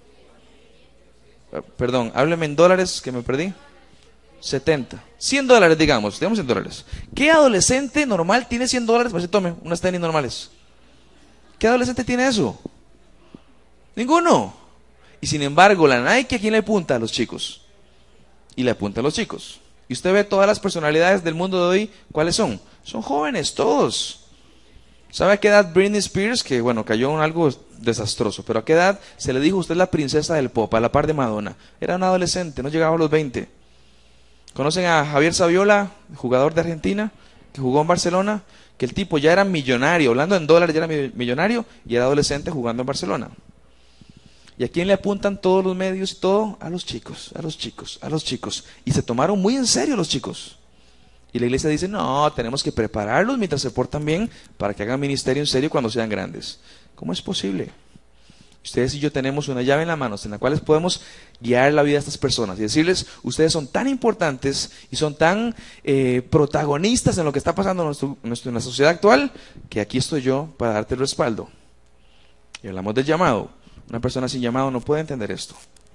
Perdón, hábleme en dólares que me perdí. 70. $100, digamos $100. ¿Qué adolescente normal tiene $100 para que se tome unas tenis normales? ¿Qué adolescente tiene eso? Ninguno. Y sin embargo, la Nike, ¿a quién le apunta? A los chicos. Y le apunta a los chicos. Y usted ve todas las personalidades del mundo de hoy, ¿cuáles son? Son jóvenes, todos. ¿Sabe a qué edad Britney Spears, que bueno, cayó en algo desastroso, pero a qué edad se le dijo usted es la princesa del pop, a la par de Madonna? Era un adolescente, no llegaba a los 20. ¿Conocen a Javier Saviola, jugador de Argentina, que jugó en Barcelona? Que el tipo ya era millonario, hablando en dólares, ya era millonario y era adolescente jugando en Barcelona. ¿Y a quién le apuntan todos los medios y todo? A los chicos, a los chicos, a los chicos. Y se tomaron muy en serio los chicos. Y la iglesia dice, no, tenemos que prepararlos mientras se portan bien para que hagan ministerio en serio cuando sean grandes. ¿Cómo es posible? Ustedes y yo tenemos una llave en la mano en la cual podemos guiar la vida de estas personas y decirles, ustedes son tan importantes y son tan protagonistas en lo que está pasando en la sociedad actual, que aquí estoy yo para darte el respaldo. Y hablamos del llamado. Una persona sin llamado no puede entender esto.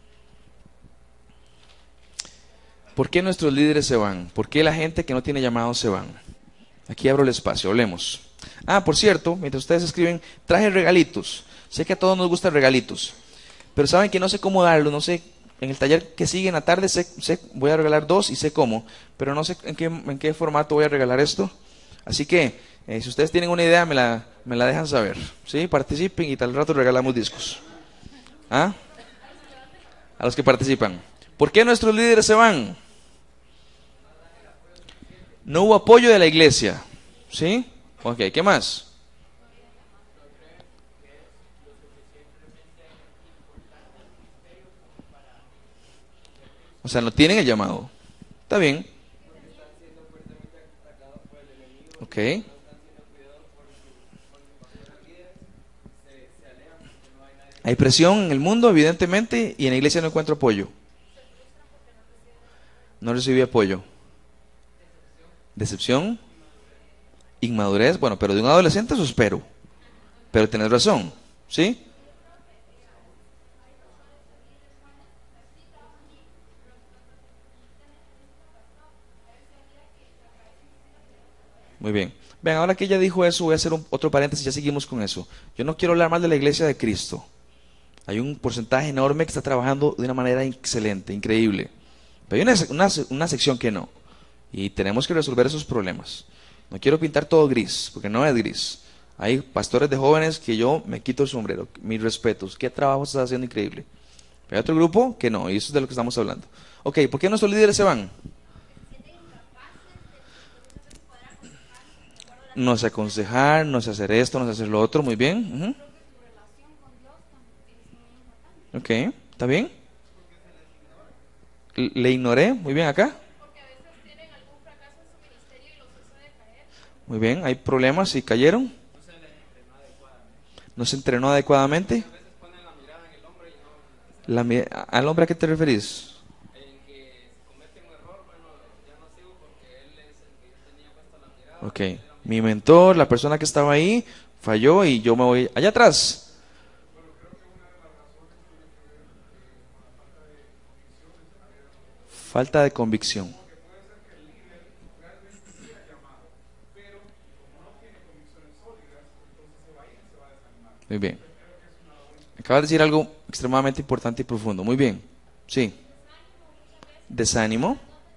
¿Por qué nuestros líderes se van? ¿Por qué la gente que no tiene llamado se van? Aquí abro el espacio, hablemos. Por cierto, mientras ustedes escriben, traje regalitos. Sé que a todos nos gustan regalitos, pero saben que no sé cómo darlos, no sé, en el taller que sigue en la tarde voy a regalar 2 y sé cómo, pero no sé en qué formato voy a regalar esto. Así que, si ustedes tienen una idea, me la dejan saber. ¿Sí? Participen y tal rato regalamos discos. A los que participan. ¿Por qué nuestros líderes se van? No hubo apoyo de la iglesia. ¿Sí? Ok, ¿qué más? O sea, no tienen el llamado. Está bien. Ok. Hay presión en el mundo, evidentemente, y en la iglesia no encuentro apoyo. No recibí apoyo. Decepción. Inmadurez. Bueno, pero de un adolescente eso espero. Pero tenés razón, ¿sí? Muy bien. Vean, ahora que ella dijo eso, voy a hacer otro paréntesis, ya seguimos con eso. Yo no quiero hablar mal de la iglesia de Cristo. Hay un porcentaje enorme que está trabajando de una manera excelente, increíble. Pero hay una sección que no. Y tenemos que resolver esos problemas. No quiero pintar todo gris, porque no es gris. Hay pastores de jóvenes que yo me quito el sombrero, mis respetos. ¿Qué trabajo estás haciendo increíble? Pero hay otro grupo que no, y eso es de lo que estamos hablando. Ok, ¿por qué nuestros líderes se van? No sé aconsejar, no sé hacer esto, no sé hacer lo otro, muy bien. Ok, ¿está bien? Le ignoré, muy bien acá. Muy bien, hay problemas y cayeron. No se entrenó adecuadamente. ¿Al hombre a qué te referís? Ok, mi mentor, la persona que estaba ahí, falló y yo me voy allá atrás. Falta de convicción. Muy bien. Acabas de decir algo extremadamente importante y profundo. Muy bien. Sí. Desánimo.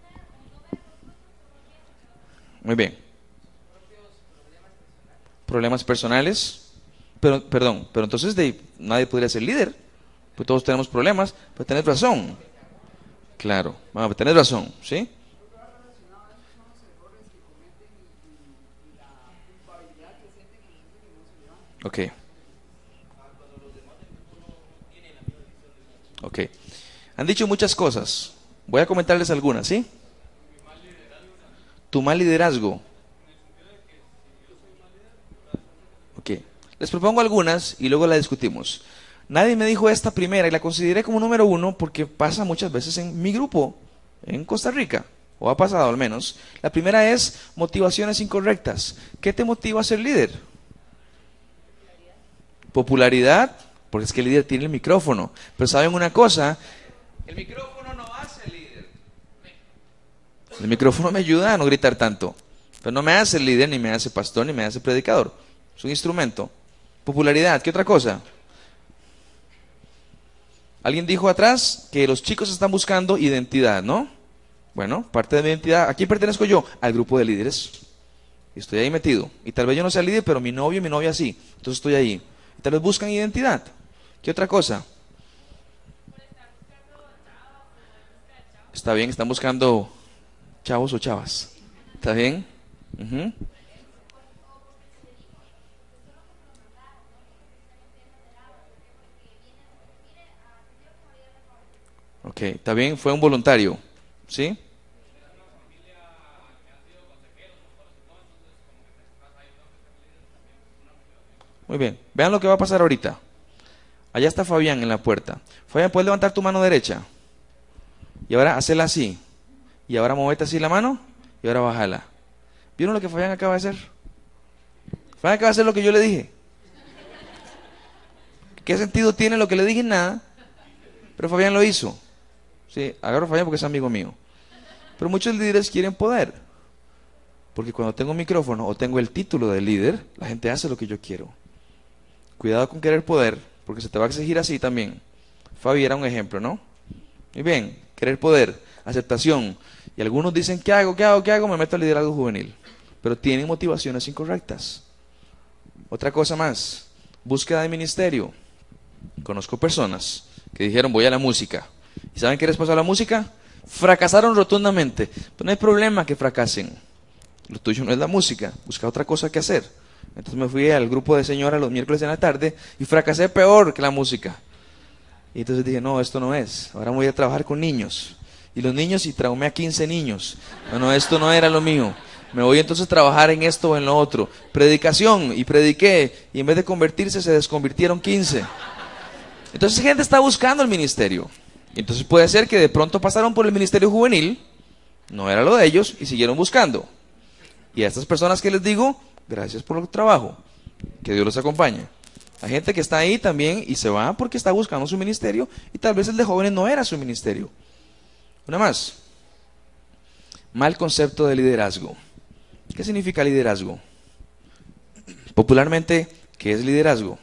Muy bien. Problemas personales. Pero, perdón, pero entonces nadie podría ser líder. Pues todos tenemos problemas. Pues tenés razón. Claro. Bueno, pues tenés razón. ¿Sí? Ok. Ok. Han dicho muchas cosas. Voy a comentarles algunas, ¿sí? Tu mal liderazgo. Ok. Les propongo algunas y luego la discutimos. Nadie me dijo esta primera y la consideré como número uno porque pasa muchas veces en mi grupo, en Costa Rica, o ha pasado al menos. La primera es motivaciones incorrectas. ¿Qué te motiva a ser líder? Popularidad, porque es que el líder tiene el micrófono. Pero ¿saben una cosa? El micrófono no hace líder. El micrófono me ayuda a no gritar tanto, pero no me hace líder, ni me hace pastor, ni me hace predicador. Es un instrumento. Popularidad, ¿qué otra cosa? Alguien dijo atrás que los chicos están buscando identidad, ¿no? Bueno, parte de mi identidad, ¿a quién pertenezco yo? Al grupo de líderes. Estoy ahí metido. Y tal vez yo no sea líder, pero mi novio y mi novia sí. Entonces estoy ahí. Y tal vez buscan identidad. ¿Qué otra cosa? Está bien, están buscando chavos o chavas. ¿Está bien? Ujú. Ok, está bien, fue un voluntario. ¿Sí? Muy bien. Vean lo que va a pasar ahorita. Allá está Fabián en la puerta. Fabián, ¿puedes levantar tu mano derecha? Y ahora hacela así. Y ahora movete así la mano. Y ahora bájala. ¿Vieron lo que Fabián acaba de hacer? Fabián acaba de hacer lo que yo le dije. ¿Qué sentido tiene lo que le dije? Nada. Pero Fabián lo hizo. Sí, agarro a Fabián porque es amigo mío. Pero muchos líderes quieren poder. Porque cuando tengo un micrófono o tengo el título de líder, la gente hace lo que yo quiero. Cuidado con querer poder, porque se te va a exigir así también. Fabi era un ejemplo, ¿no? Muy bien, querer poder, aceptación. Y algunos dicen, ¿qué hago? ¿Qué hago? ¿Qué hago? Me meto al liderazgo juvenil. Pero tienen motivaciones incorrectas. Otra cosa más, búsqueda de ministerio. Conozco personas que dijeron, voy a la música. ¿Y saben qué les pasó a la música? Fracasaron rotundamente. Pero no hay problema que fracasen. Lo tuyo no es la música, busca otra cosa que hacer. Entonces me fui al grupo de señoras los miércoles en la tarde y fracasé peor que la música. Y entonces dije, no, esto no es. Ahora voy a trabajar con niños. Y los niños, y traumé a 15 niños. No, esto no era lo mío. Me voy entonces a trabajar en esto o en lo otro. Predicación, y prediqué. Y en vez de convertirse, se desconvirtieron 15. Entonces gente está buscando el ministerio. Entonces puede ser que de pronto pasaron por el ministerio juvenil, no era lo de ellos, y siguieron buscando. Y a estas personas que les digo, gracias por el trabajo, que Dios los acompañe. Hay gente que está ahí también y se va porque está buscando su ministerio, y tal vez el de jóvenes no era su ministerio. Una más. Mal concepto de liderazgo. ¿Qué significa liderazgo? Popularmente, ¿qué es liderazgo?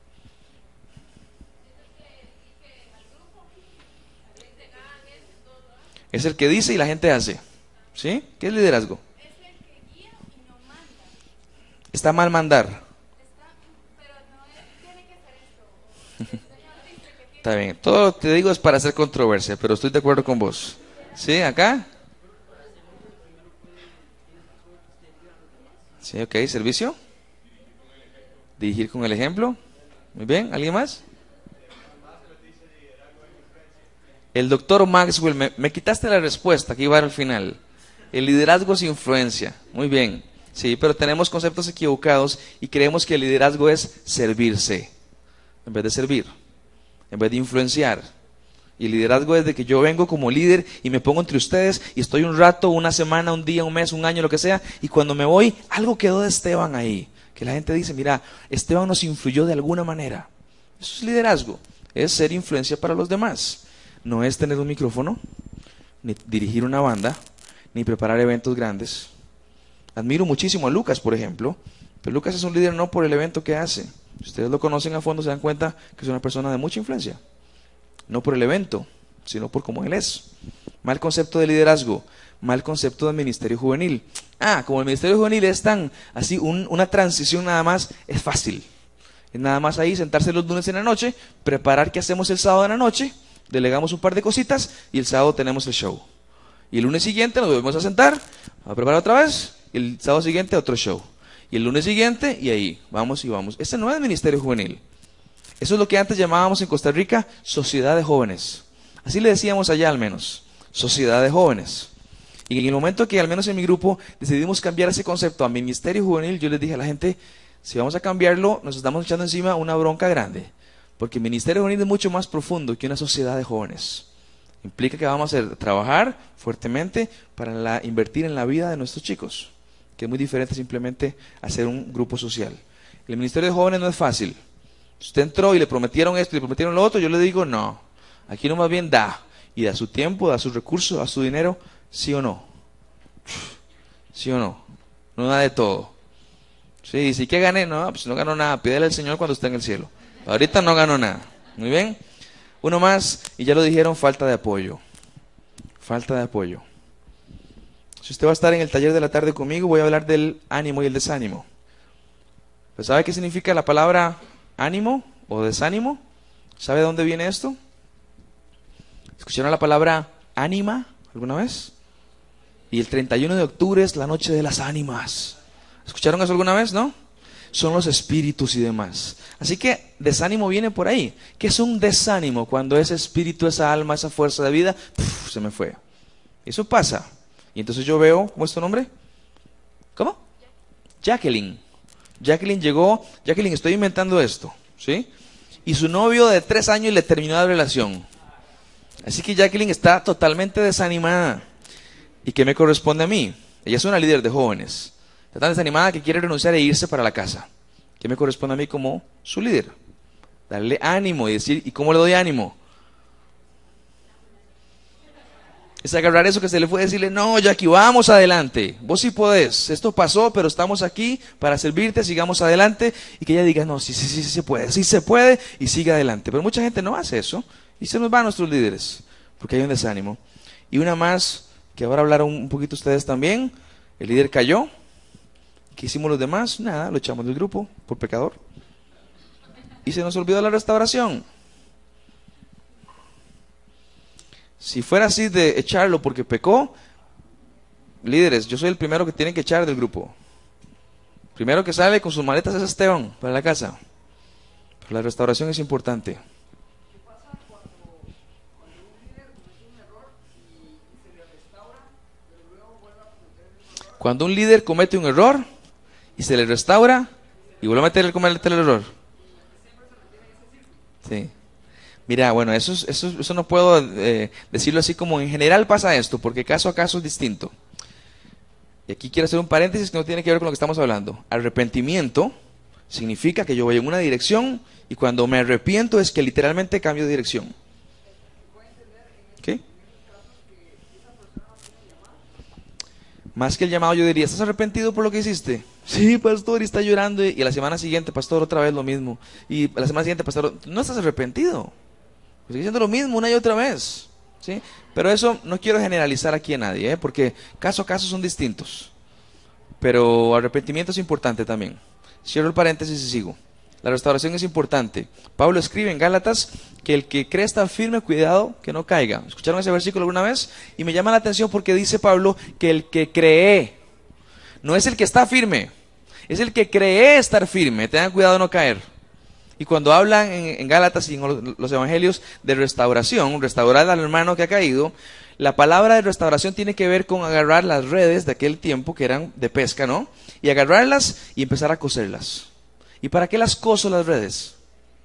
Es el que dice y la gente hace. ¿Sí? ¿Qué es liderazgo? Es el que guía y no manda. Está mal mandar. Pero no tiene que ser esto. El Señor dice que tiene. Está bien. Todo lo que te digo es para hacer controversia, pero estoy de acuerdo con vos. ¿Sí? ¿Acá? Sí, ok. ¿Servicio? Dirigir con el ejemplo. Muy bien. ¿Alguien más? El doctor Maxwell, me quitaste la respuesta que iba al final. El liderazgo es influencia. Muy bien. Sí, pero tenemos conceptos equivocados y creemos que el liderazgo es servirse, en vez de servir, en vez de influenciar. Y el liderazgo es de que yo vengo como líder y me pongo entre ustedes y estoy un rato, una semana, un día, un mes, un año, lo que sea, y cuando me voy, algo quedó de Esteban ahí. Que la gente dice, mira, Esteban nos influyó de alguna manera. Eso es liderazgo, es ser influencia para los demás. No es tener un micrófono, ni dirigir una banda, ni preparar eventos grandes. Admiro muchísimo a Lucas, por ejemplo, pero Lucas es un líder no por el evento que hace. Si ustedes lo conocen a fondo, se dan cuenta que es una persona de mucha influencia. No por el evento, sino por cómo él es. Mal concepto de liderazgo, mal concepto de ministerio juvenil. Como el ministerio juvenil es tan así, una transición nada más, es fácil. Es nada más ahí sentarse los lunes en la noche, preparar qué hacemos el sábado en la noche, delegamos un par de cositas y el sábado tenemos el show. Y el lunes siguiente nos volvemos a sentar, a preparar otra vez, y el sábado siguiente otro show. Y el lunes siguiente, y ahí, vamos y vamos. Este no es ministerio juvenil. Eso es lo que antes llamábamos en Costa Rica sociedad de jóvenes. Así le decíamos allá al menos, sociedad de jóvenes. Y en el momento que al menos en mi grupo decidimos cambiar ese concepto a ministerio juvenil, yo les dije a la gente, si vamos a cambiarlo, nos estamos echando encima una bronca grande. Porque el ministerio juvenil es mucho más profundo que una sociedad de jóvenes. Implica que vamos a trabajar fuertemente para invertir en la vida de nuestros chicos, que es muy diferente simplemente hacer un grupo social. El ministerio de jóvenes no es fácil. Usted entró y le prometieron esto y le prometieron lo otro, yo le digo no. Aquí no, más bien da. Y da su tiempo, da sus recursos, da su dinero, sí o no. Sí o no. No da de todo. Sí que gané, no, pues no ganó nada. Pídele al Señor cuando esté en el cielo. Ahorita no ganó nada. Muy bien. Uno más, y ya lo dijeron, falta de apoyo. Falta de apoyo. Si usted va a estar en el taller de la tarde conmigo, voy a hablar del ánimo y el desánimo. Pues ¿sabe qué significa la palabra ánimo o desánimo? ¿Sabe de dónde viene esto? ¿Escucharon la palabra ánima alguna vez? Y el 31 de octubre es la noche de las ánimas. ¿Escucharon eso alguna vez, no? Son los espíritus y demás. Así que desánimo viene por ahí. ¿Qué es un desánimo? Cuando ese espíritu, esa alma, esa fuerza de vida, se me fue. Eso pasa. Y entonces yo veo, ¿cómo es tu nombre? ¿Cómo? Jacqueline. Jacqueline llegó, Jacqueline, estoy inventando esto, ¿sí? Y su novio de 3 años le terminó la relación. Así que Jacqueline está totalmente desanimada. ¿Y qué me corresponde a mí? Ella es una líder de jóvenes. Está tan desanimada que quiere renunciar e irse para la casa. ¿Qué me corresponde a mí como su líder? Darle ánimo y decir, ¿y cómo le doy ánimo? Es agarrar eso que se le fue y decirle, no, Jackie, vamos adelante. Vos sí podés. Esto pasó, pero estamos aquí para servirte, sigamos adelante. Y que ella diga, no, sí se puede y sigue adelante. Pero mucha gente no hace eso y se nos van nuestros líderes porque hay un desánimo. Y una más, que ahora hablaron un poquito ustedes también, el líder cayó. ¿Qué hicimos los demás? Nada, lo echamos del grupo por pecador. Y se nos olvidó la restauración. Si fuera así de echarlo porque pecó, líderes, yo soy el primero que tienen que echar del grupo. Primero que sale con sus maletas es Esteban para la casa. Pero la restauración es importante. Cuando un líder comete un error y se le restaura y vuelve a cometer el error. Sí. Mira, bueno, eso no puedo decirlo así como en general pasa esto, porque caso a caso es distinto. Y aquí quiero hacer un paréntesis que no tiene que ver con lo que estamos hablando. Arrepentimiento significa que yo voy en una dirección y cuando me arrepiento es que literalmente cambio de dirección. ¿Ok? Más que el llamado yo diría, ¿estás arrepentido por lo que hiciste? Sí, pastor, y está llorando. Y a la semana siguiente, pastor, otra vez lo mismo. Y a la semana siguiente, pastor, no estás arrepentido. Sigue diciendo lo mismo una y otra vez. ¿Sí? Pero eso no quiero generalizar aquí a nadie, porque caso a caso son distintos. Pero arrepentimiento es importante también. Cierro el paréntesis y sigo. La restauración es importante. Pablo escribe en Gálatas que el que cree está firme, cuidado que no caiga. ¿Escucharon ese versículo alguna vez? Y me llama la atención porque dice Pablo que el que cree, no es el que está firme, es el que cree estar firme. Tengan cuidado de no caer. Y cuando hablan en Gálatas y en los evangelios de restauración, restaurar al hermano que ha caído, la palabra de restauración tiene que ver con agarrar las redes de aquel tiempo que eran de pesca, ¿no? Y agarrarlas y empezar a coserlas. ¿Y para qué las coso las redes?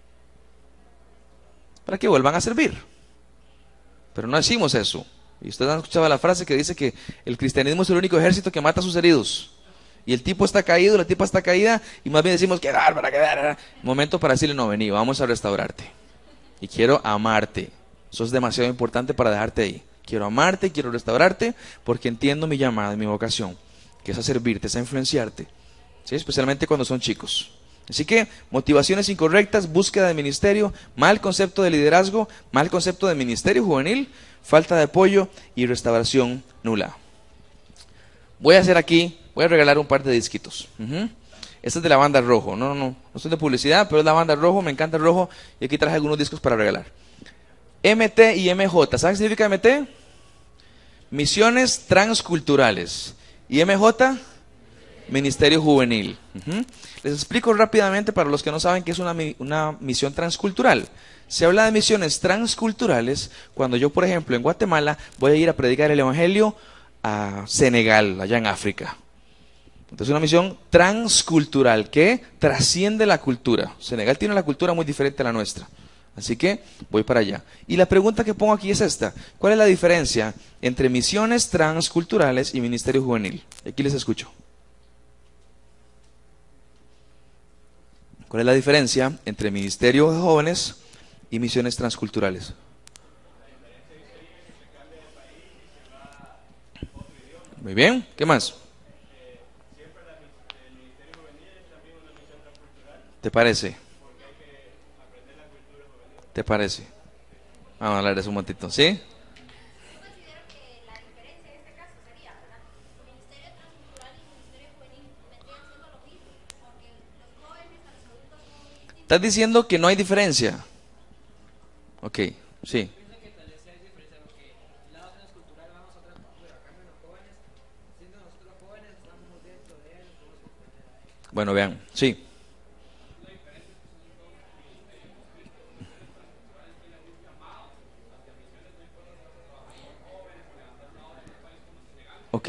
Para que vuelvan a servir. Pero no decimos eso. Y ustedes han escuchado la frase que dice que el cristianismo es el único ejército que mata a sus heridos. Y el tipo está caído, la tipa está caída, y más bien decimos, qué bárbara, qué bárbara. Momento para decirle, no, vení, vamos a restaurarte. Y quiero amarte. Eso es demasiado importante para dejarte ahí. Quiero amarte, quiero restaurarte, porque entiendo mi llamada, mi vocación, que es a servirte, es a influenciarte. ¿Sí? Especialmente cuando son chicos. Así que, motivaciones incorrectas, búsqueda de ministerio, mal concepto de liderazgo, mal concepto de ministerio juvenil, falta de apoyo y restauración nula. Voy a regalar un par de disquitos. Este es de la banda Rojo. No soy de publicidad, pero es la banda Rojo, me encanta el rojo. Y aquí traje algunos discos para regalar. MT y MJ. ¿Saben qué significa MT? Misiones transculturales. ¿Y MJ? Ministerio Juvenil. Les explico rápidamente para los que no saben qué es una misión transcultural. Se habla de misiones transculturales cuando yo, por ejemplo, en Guatemala voy a ir a predicar el evangelio a Senegal, allá en África. Entonces una misión transcultural que trasciende la cultura. Senegal tiene una cultura muy diferente a la nuestra. Así que voy para allá. Y la pregunta que pongo aquí es esta. ¿Cuál es la diferencia entre misiones transculturales y ministerio juvenil? Aquí les escucho. ¿Cuál es la diferencia entre ministerio de jóvenes y misiones transculturales? Muy bien, ¿qué más? ¿Te parece? ¿Te parece? Vamos a hablar de eso un momentito, ¿sí? Yo considero que la diferencia en este caso sería, ¿verdad? Ministerio transcultural y ministerio juvenil vendrían siendo lo mismo, porque los jóvenes a los adultos son distintos. ¿Estás diciendo que no hay diferencia? Ok, sí. Bueno, vean, sí. Ok.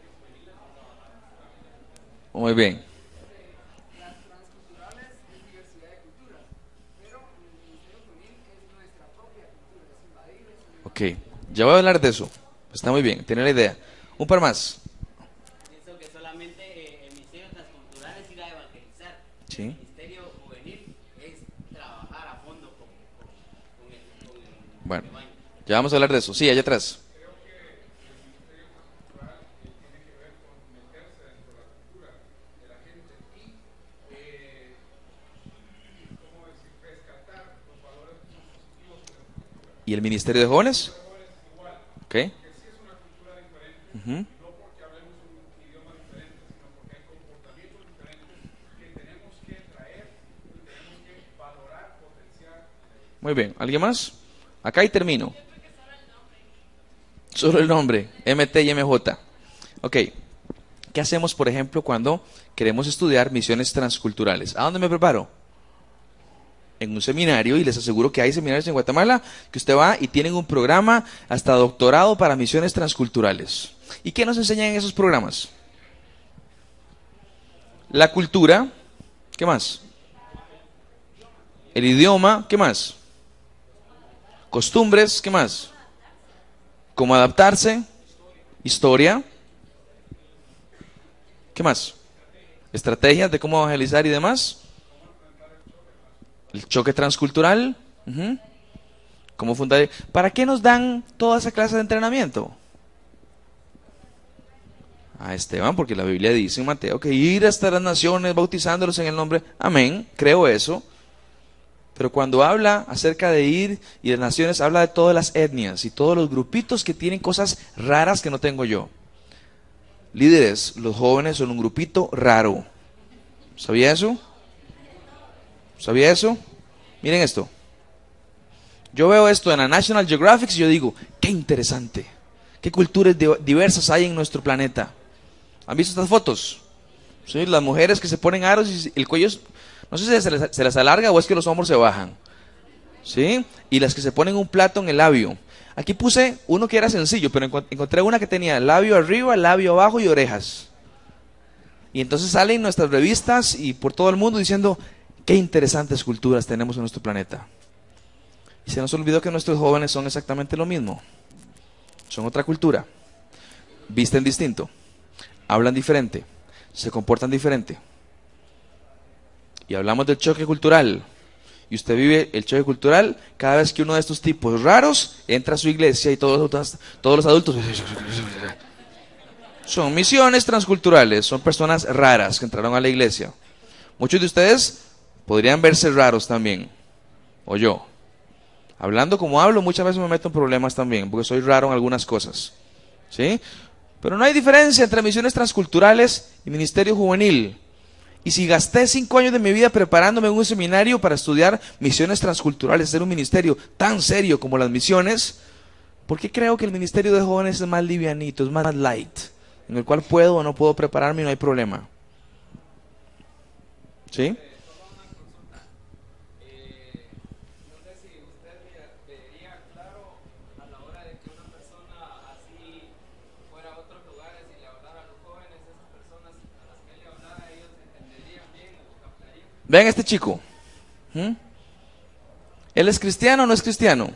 Muy bien. Ok, ya voy a hablar de eso. Está muy bien, tiene la idea. Un par más. Pienso que solamente el ministerio transcultural es ir a evangelizar. Sí. El ministerio juvenil es trabajar a fondo con el Bueno, rebaño. ya vamos a hablar de eso. Sí, allá atrás. ¿Y el ministerio de jóvenes? Ok. Ujú. Muy bien, ¿alguien más? Acá y termino. Solo el nombre, MT y MJ. Ok, ¿qué hacemos, por ejemplo, cuando queremos estudiar misiones transculturales? ¿A dónde me preparo? En un seminario, y les aseguro que hay seminarios en Guatemala que usted va y tienen un programa hasta doctorado para misiones transculturales. ¿Y qué nos enseñan en esos programas? La cultura, ¿qué más? El idioma, ¿qué más? costumbres, ¿qué más? Cómo adaptarse, historia, ¿qué más? Estrategias de cómo evangelizar y demás. El choque transcultural. ¿Cómo fundar? ¿Para qué nos dan toda esa clase de entrenamiento? A Esteban, porque la Biblia dice en Mateo que ir hasta las naciones bautizándolos en el nombre. Amén, creo eso. Pero cuando habla acerca de ir y de las naciones, habla de todas las etnias y todos los grupitos que tienen cosas raras que no tengo yo. Líderes, los jóvenes son un grupito raro. ¿Sabía eso? ¿Sabía eso? Miren esto. Yo veo esto en la National Geographic y yo digo, qué interesante. Qué culturas diversas hay en nuestro planeta. ¿Han visto estas fotos? ¿Sí? Las mujeres que se ponen aros y el cuello, no sé si se les alarga o es que los hombros se bajan. ¿Sí? Y las que se ponen un plato en el labio. Aquí puse uno que era sencillo, pero encontré una que tenía labio arriba, labio abajo y orejas. Y entonces salen nuestras revistas y por todo el mundo diciendo, qué interesantes culturas tenemos en nuestro planeta. Y se nos olvidó que nuestros jóvenes son exactamente lo mismo. Son otra cultura. Visten distinto. Hablan diferente. Se comportan diferente. Y hablamos del choque cultural. Y usted vive el choque cultural cada vez que uno de estos tipos raros entra a su iglesia y todos los adultos son misiones transculturales, son personas raras que entraron a la iglesia. Muchos de ustedes podrían verse raros también, o yo. Hablando como hablo, muchas veces me meto en problemas también, porque soy raro en algunas cosas. ¿Sí? Pero no hay diferencia entre misiones transculturales y ministerio juvenil. Y si gasté 5 años de mi vida preparándome en un seminario para estudiar misiones transculturales, hacer un ministerio tan serio como las misiones, ¿por qué creo que el ministerio de jóvenes es más livianito, es más light? En el cual puedo o no puedo prepararme y no hay problema. ¿Sí? Vean este chico. ¿Él es cristiano o no es cristiano?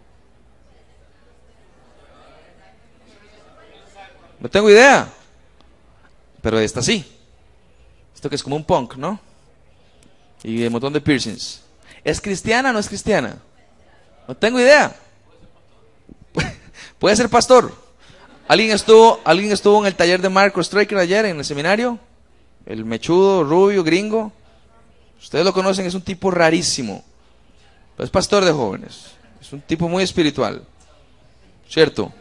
No tengo idea. Pero está así. Esto que es como un punk, ¿no? Y un montón de piercings. ¿Es cristiana o no es cristiana? No tengo idea. Puede ser pastor. ¿Alguien estuvo en el taller de Marco Straker ayer en el seminario? El mechudo, rubio, gringo. Ustedes lo conocen, es un tipo rarísimo. Pero es pastor de jóvenes. Es un tipo muy espiritual. ¿Cierto?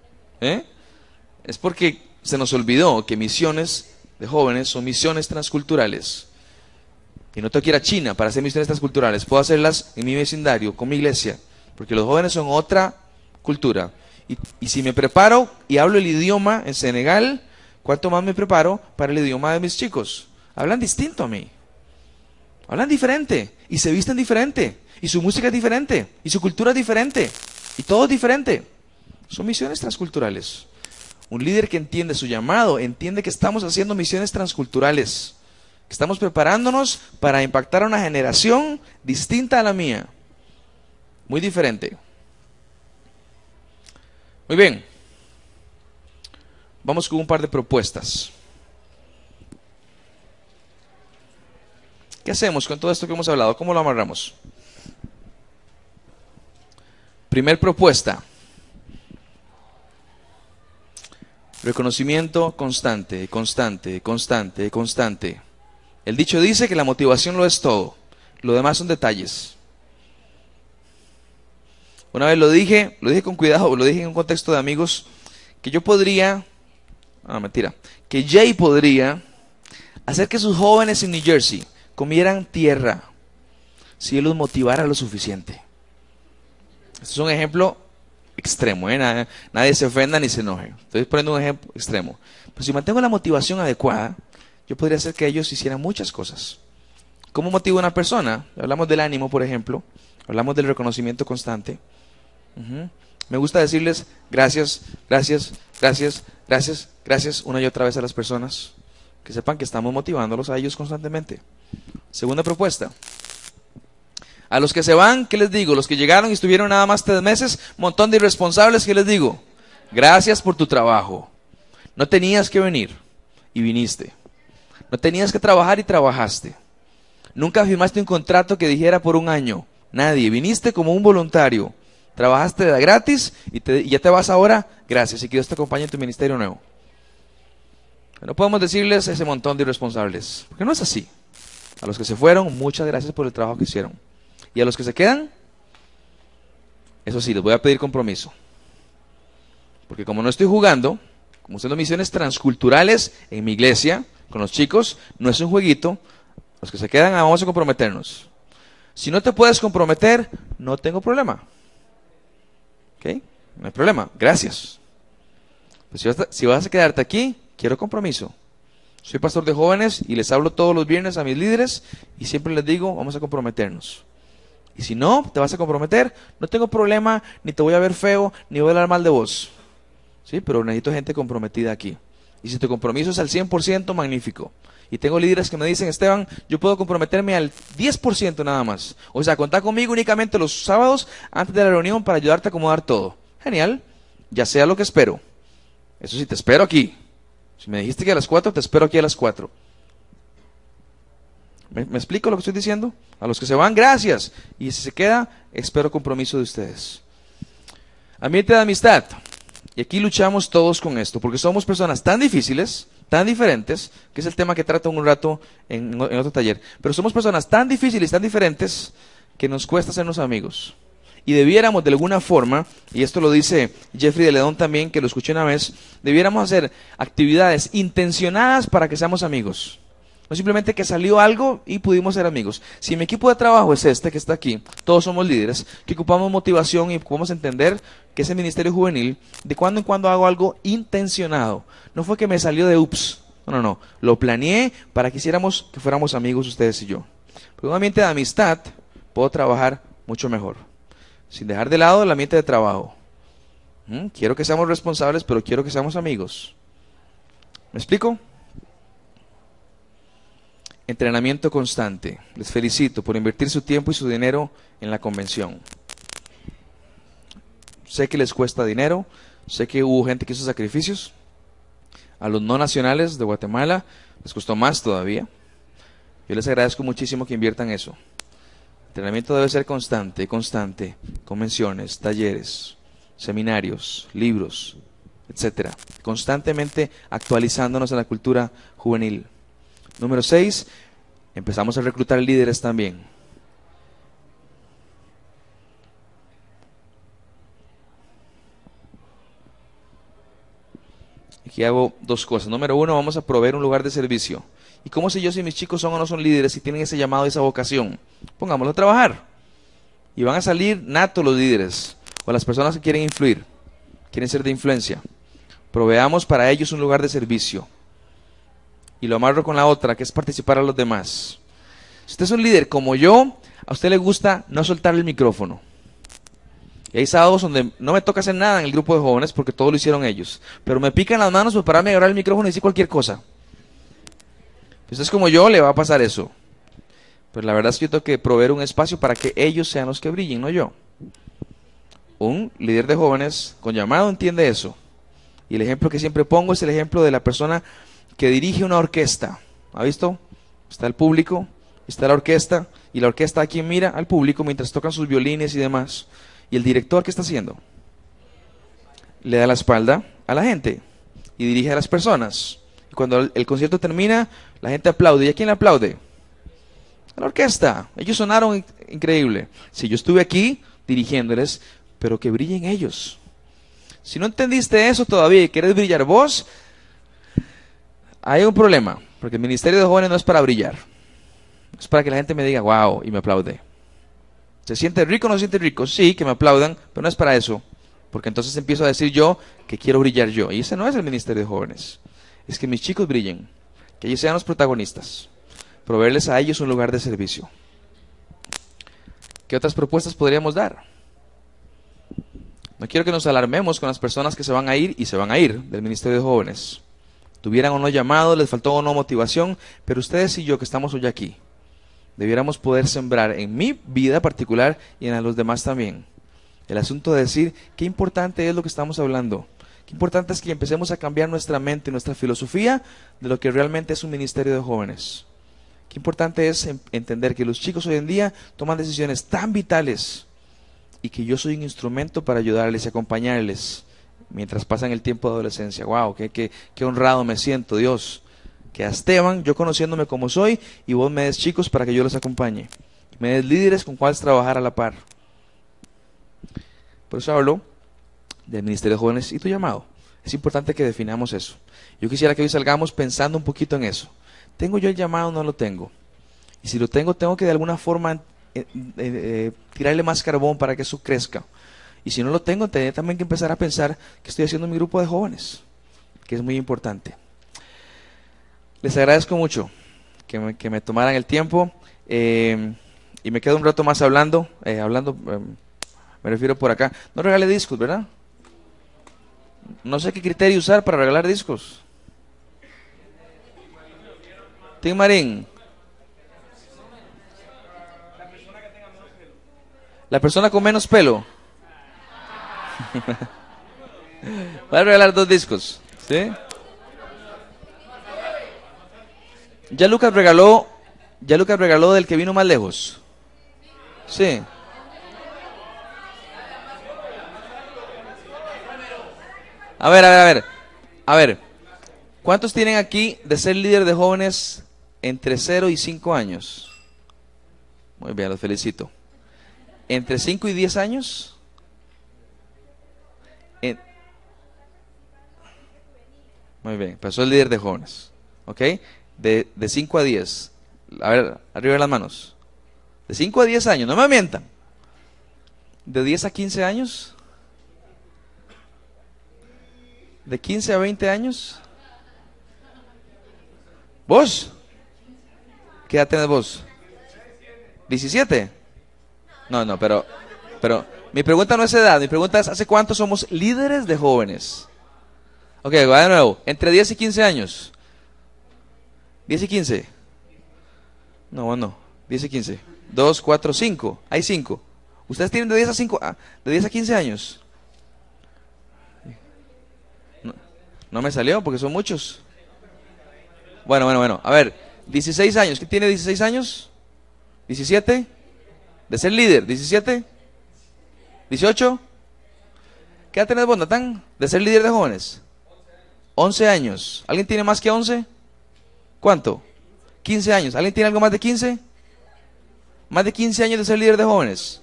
Es porque se nos olvidó que misiones de jóvenes son misiones transculturales. Y no tengo que ir a China para hacer misiones transculturales. Puedo hacerlas en mi vecindario, con mi iglesia. Porque los jóvenes son otra cultura. Y si me preparo y hablo el idioma en Senegal, ¿cuánto más me preparo para el idioma de mis chicos? Hablan distinto a mí. Hablan diferente. Y se visten diferente. Y su música es diferente. Y su cultura es diferente. Y todo es diferente. Son misiones transculturales. Un líder que entiende su llamado, entiende que estamos haciendo misiones transculturales. Que estamos preparándonos para impactar a una generación distinta a la mía. Muy diferente. Muy bien. Vamos con un par de propuestas. ¿Qué hacemos con todo esto que hemos hablado? ¿Cómo lo amarramos? Primer propuesta. Reconocimiento constante, constante, constante, constante. El dicho dice que la motivación lo es todo. Lo demás son detalles. Una vez lo dije con cuidado, lo dije en un contexto de amigos, que yo podría, que Jay podría hacer que sus jóvenes en New Jersey comieran tierra si él los motivara lo suficiente. Este es un ejemplo extremo, nadie se ofenda ni se enoje. Estoy poniendo un ejemplo extremo. Pero si mantengo la motivación adecuada, yo podría hacer que ellos hicieran muchas cosas. ¿Cómo motivo a una persona? Hablamos del ánimo, por ejemplo. Hablamos del reconocimiento constante. Me gusta decirles gracias, gracias, gracias, gracias, gracias una y otra vez a las personas. Que sepan que estamos motivándolos a ellos constantemente. Segunda propuesta. A los que se van, ¿qué les digo? Los que llegaron y estuvieron nada más 3 meses, montón de irresponsables, ¿qué les digo? Gracias por tu trabajo. No tenías que venir y viniste. No tenías que trabajar y trabajaste. Nunca firmaste un contrato que dijera por 1 año. Nadie. Viniste como un voluntario. Trabajaste de gratis y ya te vas ahora. Gracias. Y que Dios te acompañe en tu ministerio nuevo. No podemos decirles a ese montón de irresponsables, porque no es así. A los que se fueron, muchas gracias por el trabajo que hicieron. Y a los que se quedan, eso sí, les voy a pedir compromiso. Porque como no estoy jugando, como haciendo misiones transculturales en mi iglesia, con los chicos, no es un jueguito. Los que se quedan, vamos a comprometernos. Si no te puedes comprometer, no tengo problema. ¿Ok? No hay problema, gracias. Pues si vas a quedarte aquí, quiero compromiso. Soy pastor de jóvenes y les hablo todos los viernes a mis líderes y siempre les digo, vamos a comprometernos. Y si no te vas a comprometer, no tengo problema, ni te voy a ver feo, ni voy a hablar mal de vos. ¿Sí? Pero necesito gente comprometida aquí. Y si tu compromiso es al 100%, magnífico. Y tengo líderes que me dicen, Esteban, yo puedo comprometerme al 10% nada más. O sea, contá conmigo únicamente los sábados antes de la reunión para ayudarte a acomodar todo. Genial, ya sea lo que espero. Eso sí, te espero aquí. Si me dijiste que a las 4, te espero aquí a las 4. ¿Me explico lo que estoy diciendo? A los que se van, gracias. Y si se queda, espero compromiso de ustedes. Ambiente de amistad. Y aquí luchamos todos con esto, porque somos personas tan difíciles, tan diferentes, que es el tema que trato un rato en otro taller. Pero somos personas tan difíciles, tan diferentes, que nos cuesta hacernos amigos. Y debiéramos de alguna forma, y esto lo dice Jeffrey de Ledón también, que lo escuché una vez, debiéramos hacer actividades intencionadas para que seamos amigos. No simplemente que salió algo y pudimos ser amigos. Si mi equipo de trabajo es este que está aquí, todos somos líderes, que ocupamos motivación y ocupamos entender que ese ministerio juvenil, de cuando en cuando hago algo intencionado. No fue que me salió de ups. No. Lo planeé para que fuéramos amigos ustedes y yo. Porque en un ambiente de amistad puedo trabajar mucho mejor. Sin dejar de lado el ambiente de trabajo. Quiero que seamos responsables, pero quiero que seamos amigos. ¿Me explico? Entrenamiento constante. Les felicito por invertir su tiempo y su dinero en la convención. Sé que les cuesta dinero, sé que hubo gente que hizo sacrificios. A los no nacionales de Guatemala les costó más todavía. Yo les agradezco muchísimo que inviertan eso. Entrenamiento debe ser constante. Convenciones, talleres, seminarios, libros, etcétera. Constantemente actualizándonos en la cultura juvenil. Número 6, empezamos a reclutar líderes también. Aquí hago 2 cosas. Número 1, vamos a proveer un lugar de servicio. ¿Y cómo sé yo si mis chicos son o no son líderes, si tienen ese llamado y esa vocación? Pongámoslo a trabajar. Y van a salir natos los líderes, o las personas que quieren influir, quieren ser de influencia. Proveamos para ellos un lugar de servicio. Y lo amarro con la otra, que es participar a los demás. Si usted es un líder como yo, a usted le gusta no soltar el micrófono. Y hay sábados donde no me toca hacer nada en el grupo de jóvenes porque todo lo hicieron ellos. Pero me pican las manos por pararme a agarrar el micrófono y decir cualquier cosa. Si usted es como yo, le va a pasar eso. Pero la verdad es que yo tengo que proveer un espacio para que ellos sean los que brillen, no yo. Un líder de jóvenes con llamado entiende eso. Y el ejemplo que siempre pongo es el ejemplo de la persona que dirige una orquesta. ¿Ha visto? Está el público, está la orquesta, y la orquesta aquí mira al público mientras tocan sus violines y demás. ¿Y el director qué está haciendo? Le da la espalda a la gente y dirige a las personas. Y cuando el concierto termina, la gente aplaude. ¿Y a quién le aplaude? A la orquesta. Ellos sonaron increíble. Si yo estuve aquí dirigiéndoles, pero que brillen ellos. Si no entendiste eso todavía y quieres brillar vos, hay un problema, porque el ministerio de jóvenes no es para brillar. Es para que la gente me diga, wow, y me aplaude. ¿Se siente rico o no se siente rico? Sí, que me aplaudan, pero no es para eso. Porque entonces empiezo a decir yo que quiero brillar yo. Y ese no es el ministerio de jóvenes. Es que mis chicos brillen, que ellos sean los protagonistas. Proveerles a ellos un lugar de servicio. ¿Qué otras propuestas podríamos dar? No quiero que nos alarmemos con las personas que se van a ir y se van a ir del ministerio de jóvenes. Tuvieran o no llamado, les faltó o no motivación, pero ustedes y yo que estamos hoy aquí, debiéramos poder sembrar en mi vida particular y en la de los demás también. El asunto de decir qué importante es lo que estamos hablando. Qué importante es que empecemos a cambiar nuestra mente, nuestra filosofía de lo que realmente es un ministerio de jóvenes. Qué importante es entender que los chicos hoy en día toman decisiones tan vitales y que yo soy un instrumento para ayudarles y acompañarles mientras pasan el tiempo de adolescencia. ¡Wow! Qué honrado me siento, Dios. Que a Esteban, yo conociéndome como soy, y vos me des chicos para que yo los acompañe. Me des líderes con cuales trabajar a la par. Por eso hablo del Ministerio de Jóvenes y tu llamado. Es importante que definamos eso. Yo quisiera que hoy salgamos pensando un poquito en eso. ¿Tengo yo el llamado o no lo tengo? Y si lo tengo, tengo que de alguna forma tirarle más carbón para que eso crezca. Y si no lo tengo, tendré también que empezar a pensar que estoy haciendo en mi grupo de jóvenes, que es muy importante. Les agradezco mucho que me tomaran el tiempo y me quedo un rato más hablando, me refiero por acá. No regale discos, ¿verdad? No sé qué criterio usar para regalar discos. Tim Marín. La persona con menos pelo. Voy a regalar 2 discos, ¿sí? Ya Lucas regaló del que vino más lejos. Sí. A ver. ¿Cuántos tienen aquí de ser líder de jóvenes entre 0 y 5 años? Muy bien, los felicito. ¿Entre 5 y 10 años? Muy bien, pues soy líder de jóvenes. ¿Ok? De 5 a 10. A ver, arriba de las manos. De 5 a 10 años, no me mientan. ¿De 10 a 15 años? ¿De 15 a 20 años? ¿Vos? ¿Qué edad tenés vos? ¿17? No, pero mi pregunta no es edad, mi pregunta es ¿hace cuánto somos líderes de jóvenes? Ok, va de nuevo. ¿Entre 10 y 15 años? 10 y 15. No. 10 y 15. 2, 4, 5. Hay 5. ¿Ustedes tienen de 10 a 5, de 10 a 15 años? No me salió porque son muchos. Bueno. A ver, 16 años. ¿Quién tiene 16 años? 17. De ser líder. 17. 18. ¿Qué edad tenés vos, Natán? De ser líder de jóvenes. 11 años. ¿Alguien tiene más que 11? ¿Cuánto? 15 años. ¿Alguien tiene algo más de 15? Más de 15 años de ser líder de jóvenes.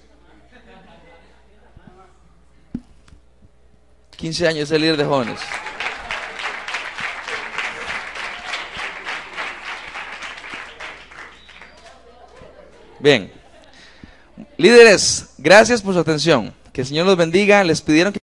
15 años de ser líder de jóvenes. Bien. Líderes, gracias por su atención. Que el Señor los bendiga. Les pidieron que